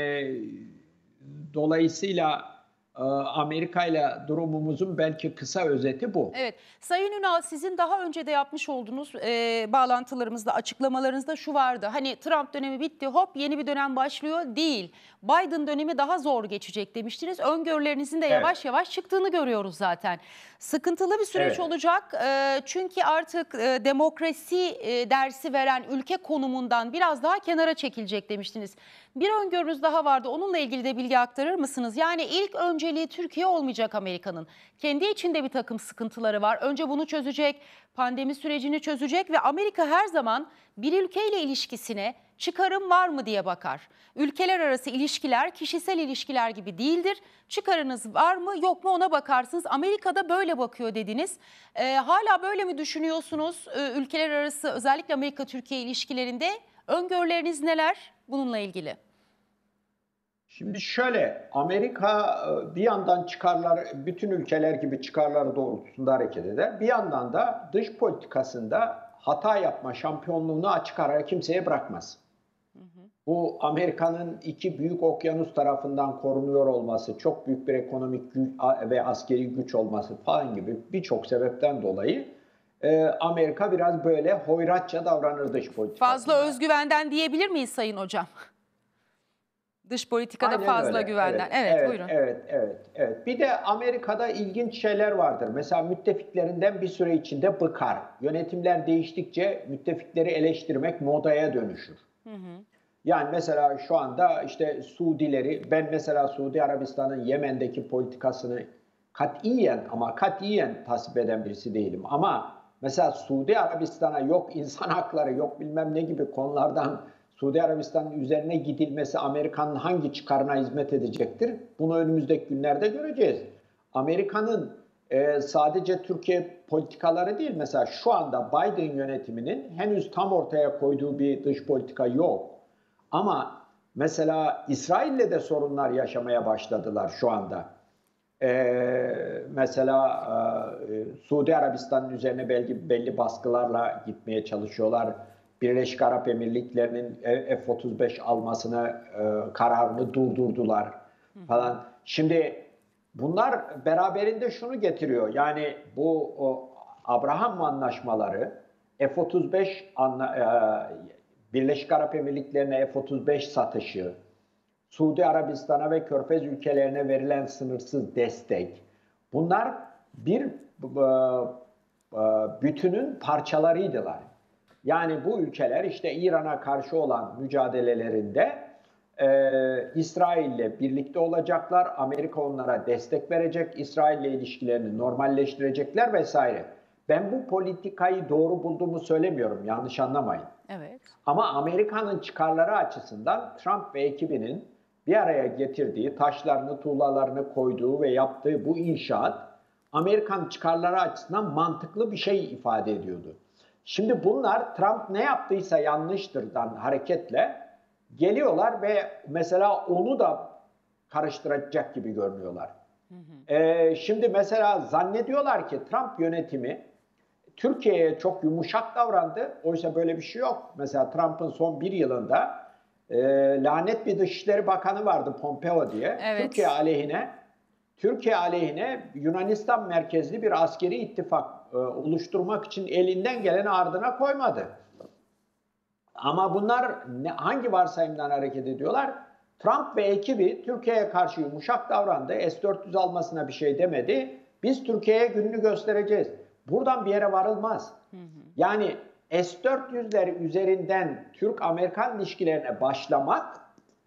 dolayısıyla Amerika ile durumumuzun belki kısa özeti bu. Evet. Sayın Ünal, sizin daha önce de yapmış olduğunuz bağlantılarımızda, açıklamalarınızda şu vardı. Hani Trump dönemi bitti, hop yeni bir dönem başlıyor. Değil. Biden dönemi daha zor geçecek demiştiniz. Öngörülerinizin de yavaş yavaş çıktığını görüyoruz zaten. Sıkıntılı bir süreç olacak. Çünkü artık demokrasi dersi veren ülke konumundan biraz daha kenara çekilecek demiştiniz. Bir öngörünüz daha vardı. Onunla ilgili de bilgi aktarır mısınız? Yani ilk önceliği Türkiye olmayacak Amerika'nın. Kendi içinde bir takım sıkıntıları var. Önce bunu çözecek, pandemi sürecini çözecek ve Amerika her zaman bir ülkeyle ilişkisine çıkarım var mı diye bakar. Ülkeler arası ilişkiler kişisel ilişkiler gibi değildir. Çıkarınız var mı yok mu ona bakarsınız. Amerika'da böyle bakıyor dediniz. Hala böyle mi düşünüyorsunuz? Ülkeler arası özellikle Amerika-Türkiye ilişkilerinde öngörüleriniz neler bununla ilgili? Şimdi şöyle, Amerika bir yandan bütün ülkeler gibi çıkarları doğrultusunda hareket eder. Bir yandan da dış politikasında hata yapma şampiyonluğunu açık ara kimseye bırakmaz. Bu Amerika'nın iki büyük okyanus tarafından korunuyor olması, çok büyük bir ekonomik güç ve askeri güç olması falan gibi birçok sebepten dolayı Amerika biraz böyle hoyratça davranır dış politikasında. Fazla özgüvenden diyebilir miyiz Sayın Hocam? Dış politikada aynen fazla öyle. güvenden. Evet, buyurun. Evet. Bir de Amerika'da ilginç şeyler vardır. Mesela müttefiklerinden bir süre içinde bıkar. Yönetimler değiştikçe müttefikleri eleştirmek modaya dönüşür. Yani mesela şu anda işte Suudileri, ben mesela Suudi Arabistan'ın Yemen'deki politikasını katiyen tasvip eden birisi değilim. Ama mesela Suudi Arabistan'a yok insan hakları, yok bilmem ne gibi konulardan Suudi Arabistan'ın üzerine gidilmesi Amerika'nın hangi çıkarına hizmet edecektir? Bunu önümüzdeki günlerde göreceğiz. Amerika'nın sadece Türkiye politikaları değil, mesela şu anda Biden yönetiminin henüz tam ortaya koyduğu bir dış politika yok. Ama mesela İsrail'le de sorunlar yaşamaya başladılar şu anda. Mesela Suudi Arabistan'ın üzerine belli baskılarla gitmeye çalışıyorlar. Birleşik Arap Emirlikleri'nin F-35 almasını kararını durdurdular falan. Şimdi bunlar beraberinde şunu getiriyor. Yani bu Abraham anlaşmaları, F-35 Birleşik Arap Emirlikleri'ne F-35 satışı, Suudi Arabistan'a ve Körfez ülkelerine verilen sınırsız destek, bunlar bir bütünün parçalarıydılar. Yani bu ülkeler işte İran'a karşı olan mücadelelerinde İsrail'le birlikte olacaklar, Amerika onlara destek verecek, İsrail'le ilişkilerini normalleştirecekler vesaire. Ben bu politikayı doğru bulduğumu söylemiyorum, yanlış anlamayın. Evet. Ama Amerika'nın çıkarları açısından Trump ve ekibinin bir araya getirdiği, taşlarını, tuğlalarını koyduğu ve yaptığı bu inşaat Amerikan çıkarları açısından mantıklı bir şey ifade ediyordu. Şimdi bunlar Trump ne yaptıysa yanlıştırdan hareketle geliyorlar ve mesela onu da karıştıracak gibi görünüyorlar. Şimdi mesela zannediyorlar ki Trump yönetimi Türkiye'ye çok yumuşak davrandı. Oysa böyle bir şey yok. Mesela Trump'ın son bir yılında lanet bir Dışişleri Bakanı vardı, Pompeo diye. Evet. Türkiye aleyhine Yunanistan merkezli bir askeri ittifak oluşturmak için elinden geleni ardına koymadı. Ama bunlar hangi varsayımdan hareket ediyorlar? Trump ve ekibi Türkiye'ye karşı yumuşak davrandı. S-400 almasına bir şey demedi. Biz Türkiye'ye gününü göstereceğiz. Buradan bir yere varılmaz. Yani S-400'ler üzerinden Türk-Amerikan ilişkilerine başlamak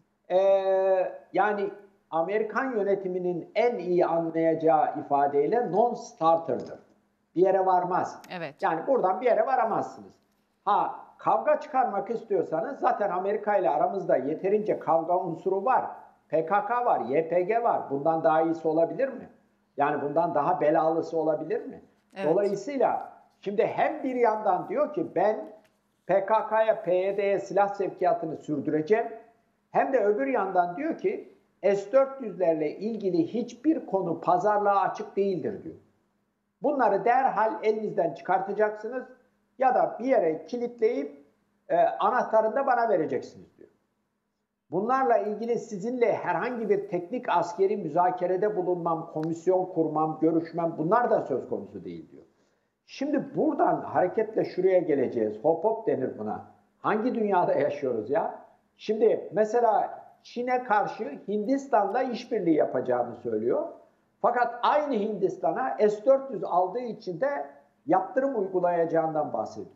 yani Amerikan yönetiminin en iyi anlayacağı ifadeyle non-starter'dır. Bir yere varmaz. Evet. Yani buradan bir yere varamazsınız. Kavga çıkarmak istiyorsanız zaten Amerika ile aramızda yeterince kavga unsuru var. PKK var, YPG var. Bundan daha iyisi olabilir mi? Yani bundan daha belalısı olabilir mi? Evet. Dolayısıyla şimdi hem bir yandan diyor ki ben PKK'ya, PYD'ye silah sevkiyatını sürdüreceğim. Hem de öbür yandan diyor ki S-400'lerle ilgili hiçbir konu pazarlığa açık değildir diyor. Bunları derhal elinizden çıkartacaksınız ya da bir yere kilitleyip anahtarını da bana vereceksiniz diyor. Bunlarla ilgili sizinle herhangi bir teknik askeri müzakerede bulunmam, komisyon kurmam, görüşmem bunlar da söz konusu değil diyor. Şimdi buradan hareketle şuraya geleceğiz. Hop hop denir buna. Hangi dünyada yaşıyoruz ya? Şimdi mesela Çin'e karşı Hindistan'la işbirliği yapacağını söylüyor. Fakat aynı Hindistan'a S-400 aldığı için de yaptırım uygulayacağından bahsediyor.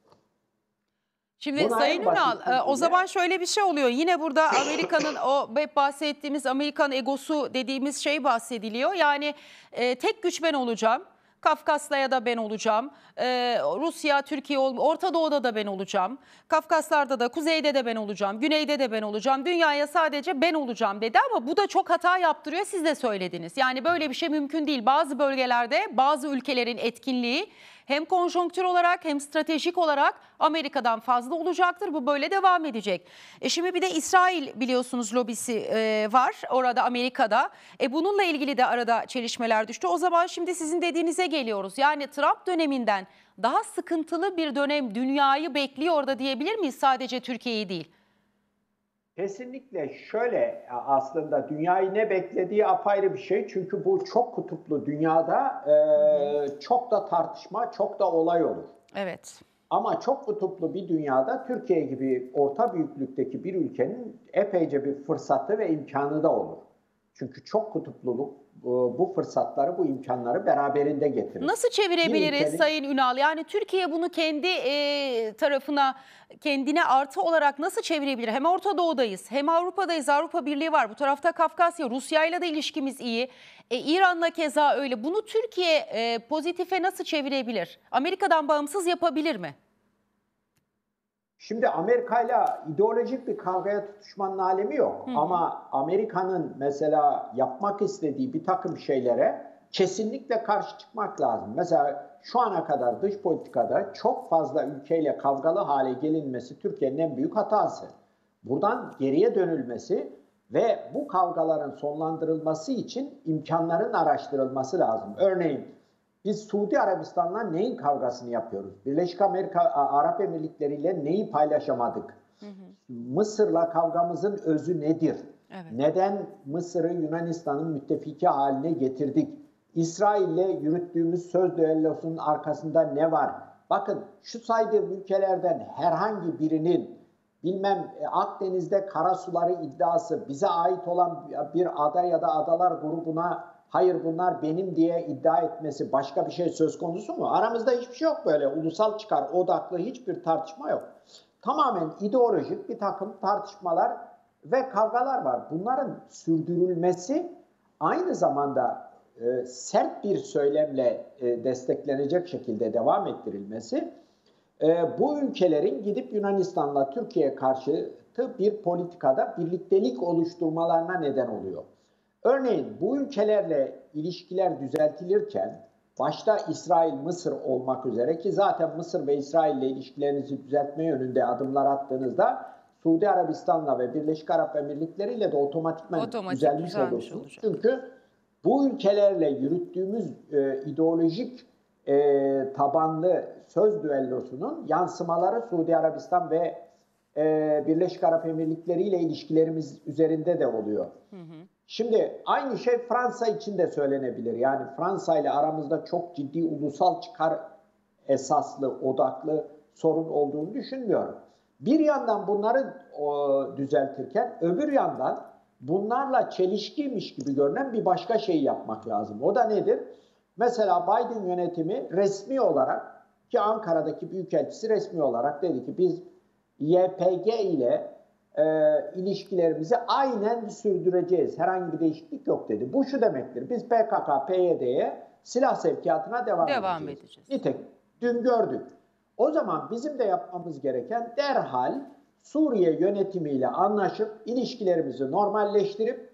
Şimdi Buna Sayın en basit Ünal, o şekilde- zaman şöyle bir şey oluyor. Yine burada Amerika'nın o hep bahsettiğimiz Amerikan egosu dediğimiz şey bahsediliyor. Yani tek güç ben olacağım. Kafkasya'da da ben olacağım. Rusya, Türkiye, Orta Doğu'da da ben olacağım. Kafkaslar'da da, Kuzey'de de ben olacağım. Güney'de de ben olacağım. Dünyaya sadece ben olacağım dedi ama bu da çok hata yaptırıyor. Siz de söylediniz. Yani böyle bir şey mümkün değil. Bazı bölgelerde bazı ülkelerin etkinliği hem konjonktür olarak hem stratejik olarak Amerika'dan fazla olacaktır. Bu böyle devam edecek. Şimdi bir de İsrail biliyorsunuz lobisi var orada Amerika'da. Bununla ilgili de arada çelişmeler düştü. O zaman şimdi sizin dediğinize geliyoruz. Yani Trump döneminden daha sıkıntılı bir dönem dünyayı bekliyor orada diyebilir miyiz? Sadece Türkiye'yi değil. Kesinlikle şöyle, aslında dünyayı ne beklediği apayrı bir şey. Çünkü bu çok kutuplu dünyada çok da tartışma, çok da olay olur. Evet. Ama çok kutuplu bir dünyada Türkiye gibi orta büyüklükteki bir ülkenin epeyce bir fırsatı ve imkanı da olur. Çünkü çok kutupluluk bu fırsatları, bu imkanları beraberinde getirir. Nasıl çevirebiliriz Sayın Ünal? Yani Türkiye bunu kendi tarafına, kendine artı olarak nasıl çevirebilir? Hem Orta Doğu'dayız, hem Avrupa'dayız. Avrupa Birliği var. Bu tarafta Kafkasya, Rusya'yla da ilişkimiz iyi. İran'la keza öyle. Bunu Türkiye pozitife nasıl çevirebilir? Amerika'dan bağımsız yapabilir mi? Şimdi Amerika'yla ideolojik bir kavgaya tutuşmanın alemi yok. Ama Amerika'nın mesela yapmak istediği bir takım şeylere kesinlikle karşı çıkmak lazım. Mesela şu ana kadar dış politikada çok fazla ülkeyle kavgalı hale gelinmesi Türkiye'nin en büyük hatası. Buradan geriye dönülmesi ve bu kavgaların sonlandırılması için imkanların araştırılması lazım. Örneğin biz Suudi Arabistan'la neyin kavgasını yapıyoruz? Birleşik Arap Emirlikleri ile neyi paylaşamadık? Mısır'la kavgamızın özü nedir? Evet. Neden Mısır'ı Yunanistan'ın müttefiki haline getirdik? İsrail'le yürüttüğümüz söz düellosunun arkasında ne var? Bakın şu saydığım ülkelerden herhangi birinin Akdeniz'de karasuları iddiası, bize ait olan bir ada ya da adalar grubuna hayır bunlar benim diye iddia etmesi başka bir şey söz konusu mu? Aramızda hiçbir şey yok böyle. Ulusal çıkar odaklı hiçbir tartışma yok. Tamamen ideolojik bir takım tartışmalar ve kavgalar var. Bunların sürdürülmesi aynı zamanda sert bir söylemle desteklenecek şekilde devam ettirilmesi bu ülkelerin gidip Yunanistan'la Türkiye'ye karşıtı bir politikada birliktelik oluşturmalarına neden oluyor. Örneğin bu ülkelerle ilişkiler düzeltilirken başta İsrail, Mısır olmak üzere ki zaten Mısır ve İsrail ile ilişkilerinizi düzeltme yönünde adımlar attığınızda Suudi Arabistan'la ve Birleşik Arap Emirlikleri ile de otomatikman düzelmiş olursunuz. Çünkü bu ülkelerle yürüttüğümüz ideolojik tabanlı söz düellosunun yansımaları Suudi Arabistan ve Birleşik Arap Emirlikleri ile ilişkilerimiz üzerinde de oluyor. Şimdi aynı şey Fransa için de söylenebilir. Yani Fransa ile aramızda çok ciddi ulusal çıkar esaslı, odaklı sorun olduğunu düşünmüyorum. Bir yandan bunları düzeltirken öbür yandan bunlarla çelişkiymiş gibi görünen bir başka şey yapmak lazım. O da nedir? Mesela Biden yönetimi resmi olarak ki Ankara'daki büyükelçisi resmi olarak dedi ki biz YPG ile ilişkilerimizi aynen sürdüreceğiz. Herhangi bir değişiklik yok dedi. Bu şu demektir. Biz PKK, PYD'ye silah sevkiyatına devam edeceğiz. Nitekim dün gördük. O zaman bizim de yapmamız gereken derhal Suriye yönetimiyle anlaşıp ilişkilerimizi normalleştirip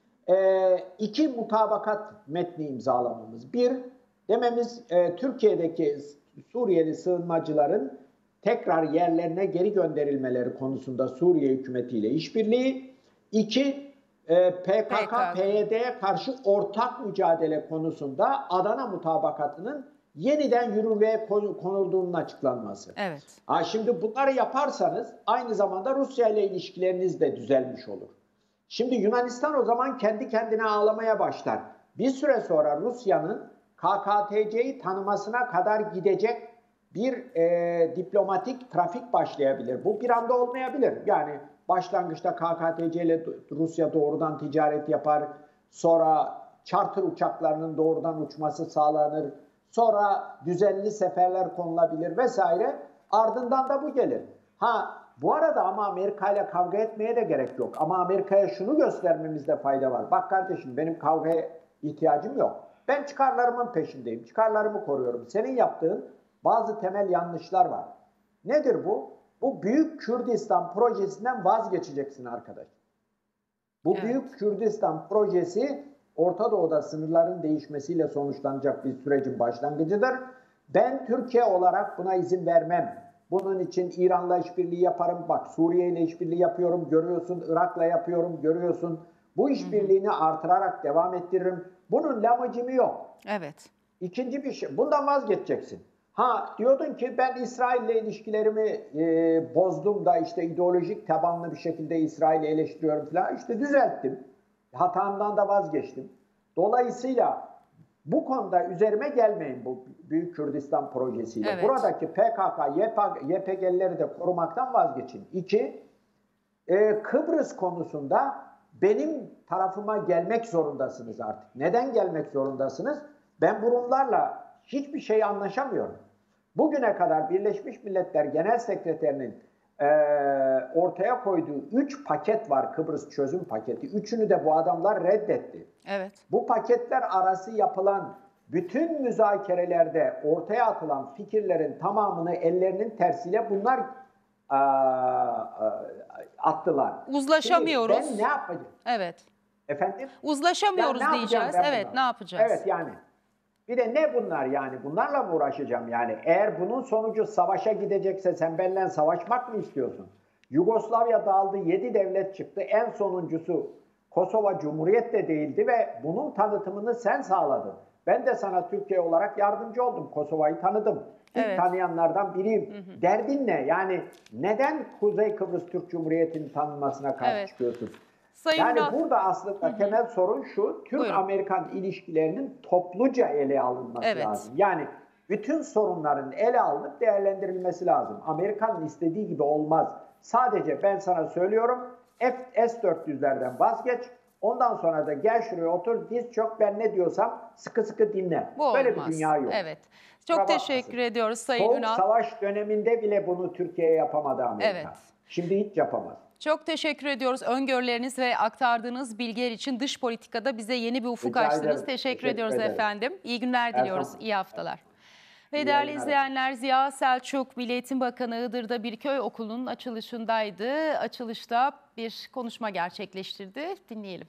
iki mutabakat metni imzalamamız. Bir, dememiz Türkiye'deki Suriyeli sığınmacıların tekrar yerlerine geri gönderilmeleri konusunda Suriye hükümetiyle işbirliği. İki, PKK, PYD'ye karşı ortak mücadele konusunda Adana mutabakatının yeniden yürürlüğe konulduğunun açıklanması. Evet. Şimdi bunları yaparsanız aynı zamanda Rusya ile ilişkileriniz de düzelmiş olur. Şimdi Yunanistan o zaman kendi kendine ağlamaya başlar. Bir süre sonra Rusya'nın KKTC'yi tanımasına kadar gidecek bir diplomatik trafik başlayabilir. Bu bir anda olmayabilir. Yani başlangıçta KKTC ile Rusya doğrudan ticaret yapar. Sonra charter uçaklarının doğrudan uçması sağlanır. Sonra düzenli seferler konulabilir vesaire. Ardından da bu gelir. Bu arada ama Amerika ile kavga etmeye de gerek yok. Ama Amerika'ya şunu göstermemizde fayda var. Bak kardeşim benim kavgaya ihtiyacım yok. Ben çıkarlarımın peşindeyim. Çıkarlarımı koruyorum. Senin yaptığın bazı temel yanlışlar var. Nedir bu? Bu Büyük Kürdistan projesinden vazgeçeceksin arkadaş. Bu Büyük Kürdistan projesi Orta Doğu'da sınırların değişmesiyle sonuçlanacak bir sürecin başlangıcıdır. Ben Türkiye olarak buna izin vermem. Bunun için İran'la işbirliği yaparım. Bak Suriye ile işbirliği yapıyorum. Görüyorsun. Irak'la yapıyorum. Görüyorsun. Bu işbirliğini artırarak devam ettiririm. Bunun lamacımı yok. Evet. İkinci bir şey. Bundan vazgeçeceksin. Diyordun ki ben İsrail'le ilişkilerimi bozdum da işte ideolojik tabanlı bir şekilde İsrail'i eleştiriyorum falan. İşte düzelttim. Hatamdan da vazgeçtim. Dolayısıyla bu konuda üzerime gelmeyin bu Büyük Kürdistan projesiyle. Evet. Buradaki PKK, YPG'lileri de korumaktan vazgeçin. İki, Kıbrıs konusunda benim tarafıma gelmek zorundasınız artık. Neden gelmek zorundasınız? Ben bu Rumlarla hiçbir şey anlaşamıyorum. Bugüne kadar Birleşmiş Milletler Genel Sekreterinin ortaya koyduğu 3 paket var, Kıbrıs çözüm paketi. Üçünü de bu adamlar reddetti. Evet. Bu paketler arası yapılan bütün müzakerelerde ortaya atılan fikirlerin tamamını ellerinin tersiyle bunlar attılar. Uzlaşamıyoruz. Şimdi ben ne yapacağım? Evet. Efendim? uzlaşamıyoruz Ya ne diyeceğiz. yapacağım ben Evet, bunlarla? ne yapacağız? Evet yani. Bir de ne bunlar yani? Bunlarla mı uğraşacağım yani? Eğer bunun sonucu savaşa gidecekse sen benimle savaşmak mı istiyorsun? Yugoslavya dağıldı, 7 devlet çıktı. En sonuncusu Kosova Cumhuriyet de değildi ve bunun tanıtımını sen sağladın. Ben de sana Türkiye olarak yardımcı oldum. Kosova'yı tanıdım. İlk Evet. tanıyanlardan biriyim. Derdin ne? Yani neden Kuzey Kıbrıs Türk Cumhuriyeti'nin tanınmasına karşı Evet. çıkıyorsun? Sayın Yani Ünal- burada aslında temel sorun şu, Buyurun. Türk-Amerikan ilişkilerinin topluca ele alınması Evet. lazım. Yani bütün sorunların ele alınıp değerlendirilmesi lazım. Amerika'nın istediği gibi olmaz. Sadece ben sana söylüyorum, S-400'lerden vazgeç, ondan sonra da gel şuraya otur, diz çök, ben ne diyorsam sıkı sıkı dinle. Bu Böyle olmaz. bir dünya yok. Evet. Çok Kusura teşekkür bakmasın. ediyoruz Sayın Soğuk Ünal. savaş döneminde bile bunu Türkiye'ye yapamadı Amerika. Evet. Şimdi hiç yapamaz. Çok teşekkür ediyoruz öngörüleriniz ve aktardığınız bilgiler için. Dış politikada bize yeni bir ufuk Rica açtınız. ederim. Teşekkür Teşekkür ediyoruz ederim. efendim. İyi günler Her diliyoruz. zaman. İyi haftalar. Ve İyi değerli yayınlar. izleyenler, Ziya Selçuk Milli Eğitim Bakanı Iğdır'da bir köy okulunun açılışındaydı. Açılışta bir konuşma gerçekleştirdi. Dinleyelim.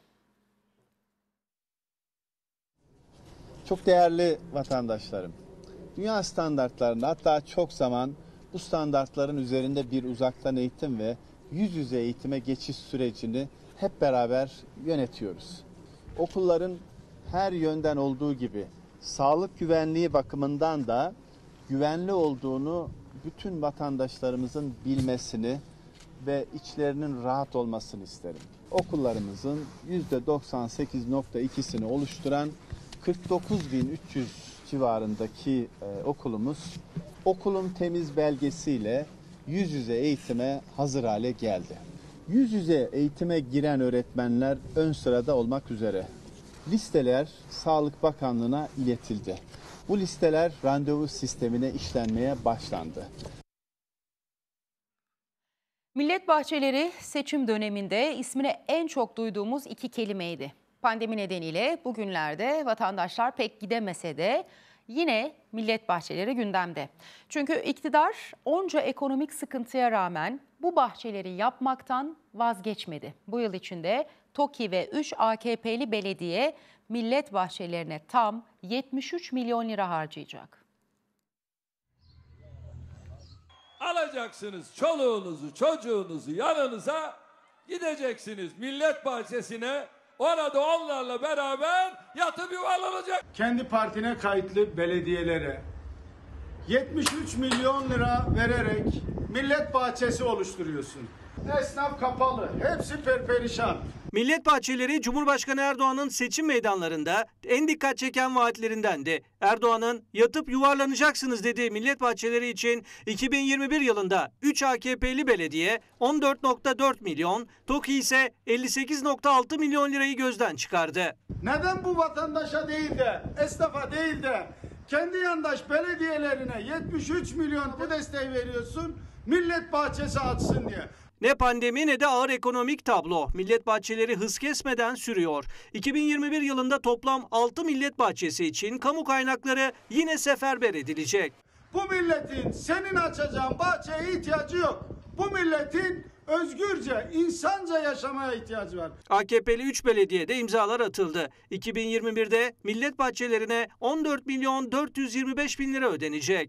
Çok değerli vatandaşlarım, dünya standartlarında hatta çok zaman bu standartların üzerinde bir uzaktan eğitim ve yüz yüze eğitime geçiş sürecini hep beraber yönetiyoruz. Okulların her yönden olduğu gibi sağlık güvenliği bakımından da güvenli olduğunu bütün vatandaşlarımızın bilmesini ve içlerinin rahat olmasını isterim. Okullarımızın %98.2'sini oluşturan 49.300 civarındaki okulumuz okulum temiz belgesiyle yüz yüze eğitime hazır hale geldi. Yüz yüze eğitime giren öğretmenler ön sırada olmak üzere listeler Sağlık Bakanlığı'na iletildi. Bu listeler randevu sistemine işlenmeye başlandı. Millet bahçeleri seçim döneminde ismini en çok duyduğumuz iki kelimeydi. Pandemi nedeniyle bugünlerde vatandaşlar pek gidemese de yine millet bahçeleri gündemde. Çünkü iktidar onca ekonomik sıkıntıya rağmen bu bahçeleri yapmaktan vazgeçmedi. Bu yıl içinde TOKİ ve 3 AKP'li belediye millet bahçelerine tam 73 milyon lira harcayacak. Alacaksınız çoluğunuzu, çocuğunuzu yanınıza, gideceksiniz millet bahçesine. Orada onlarla beraber yatıp yuvarlanacak. Kendi partine kayıtlı belediyelere 73 milyon lira vererek millet bahçesi oluşturuyorsun. Esnaf kapalı, hepsi perperişan. Millet bahçeleri Cumhurbaşkanı Erdoğan'ın seçim meydanlarında en dikkat çeken vaatlerindendi. Erdoğan'ın yatıp yuvarlanacaksınız dediği millet bahçeleri için 2021 yılında 3 AKP'li belediye 14.4 milyon, TOKİ ise 58.6 milyon lirayı gözden çıkardı. Neden bu vatandaşa değil de, esnafa değil de kendi yandaş belediyelerine 73 milyon bu desteği veriyorsun, millet bahçesi açsın diye? Ne pandemi ne de ağır ekonomik tablo. Millet bahçeleri hız kesmeden sürüyor. 2021 yılında toplam 6 millet bahçesi için kamu kaynakları yine seferber edilecek. Bu milletin senin açacağın bahçeye ihtiyacı yok. Bu milletin özgürce, insanca yaşamaya ihtiyacı var. AKP'li 3 belediyede imzalar atıldı. 2021'de millet bahçelerine 14 milyon 425 bin lira ödenecek.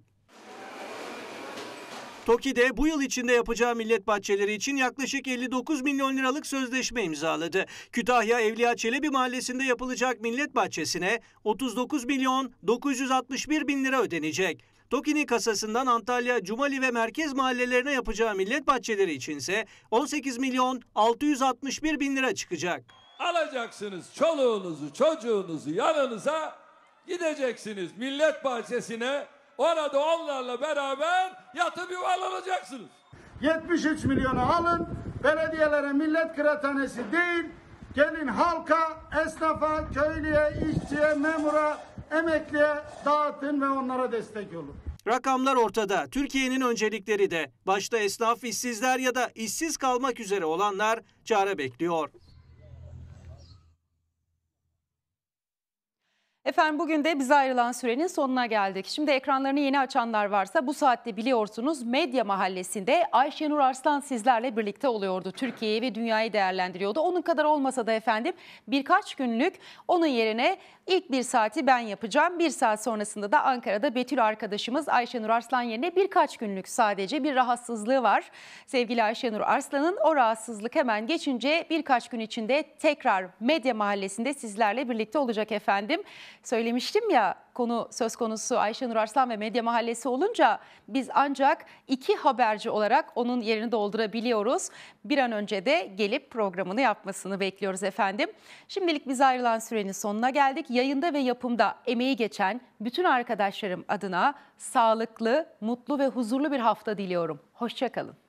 TOKİ'de bu yıl içinde yapacağı millet bahçeleri için yaklaşık 59 milyon liralık sözleşme imzaladı. Kütahya Evliya Çelebi Mahallesi'nde yapılacak millet bahçesine 39 milyon 961 bin lira ödenecek. TOKİ'nin kasasından Antalya, Cumali ve merkez mahallelerine yapacağı millet bahçeleri içinse 18 milyon 661 bin lira çıkacak. Alacaksınız çoluğunuzu, çocuğunuzu yanınıza, gideceksiniz millet bahçesine. Orada onlarla beraber yatıp yuvarlanacaksınız. 73 milyonu alın, belediyelere millet kıraathanesi değil, gelin halka, esnafa, köylüye, işçiye, memura, emekliye dağıtın ve onlara destek olun. Rakamlar ortada. Türkiye'nin öncelikleri de başta esnaf, işsizler ya da işsiz kalmak üzere olanlar çare bekliyor. Efendim bugün de bize ayrılan sürenin sonuna geldik. Şimdi ekranlarını yeni açanlar varsa bu saatte biliyorsunuz Medya Mahallesi'nde Ayşenur Arslan sizlerle birlikte oluyordu. Türkiye'yi ve dünyayı değerlendiriyordu. Onun kadar olmasa da efendim birkaç günlük onun yerine ilk bir saati ben yapacağım. Bir saat sonrasında da Ankara'da Betül arkadaşımız Ayşenur Arslan yerine birkaç günlük sadece bir rahatsızlığı var. Sevgili Ayşenur Arslan'ın o rahatsızlık hemen geçince birkaç gün içinde tekrar Medya Mahallesi'nde sizlerle birlikte olacak efendim. Söylemiştim ya, konu söz konusu Ayşenur Arslan ve Medya Mahallesi olunca biz ancak 2 haberci olarak onun yerini doldurabiliyoruz. Bir an önce de gelip programını yapmasını bekliyoruz efendim. Şimdilik bize ayrılan sürenin sonuna geldik. Yayında ve yapımda emeği geçen bütün arkadaşlarım adına sağlıklı, mutlu ve huzurlu bir hafta diliyorum. Hoşça kalın.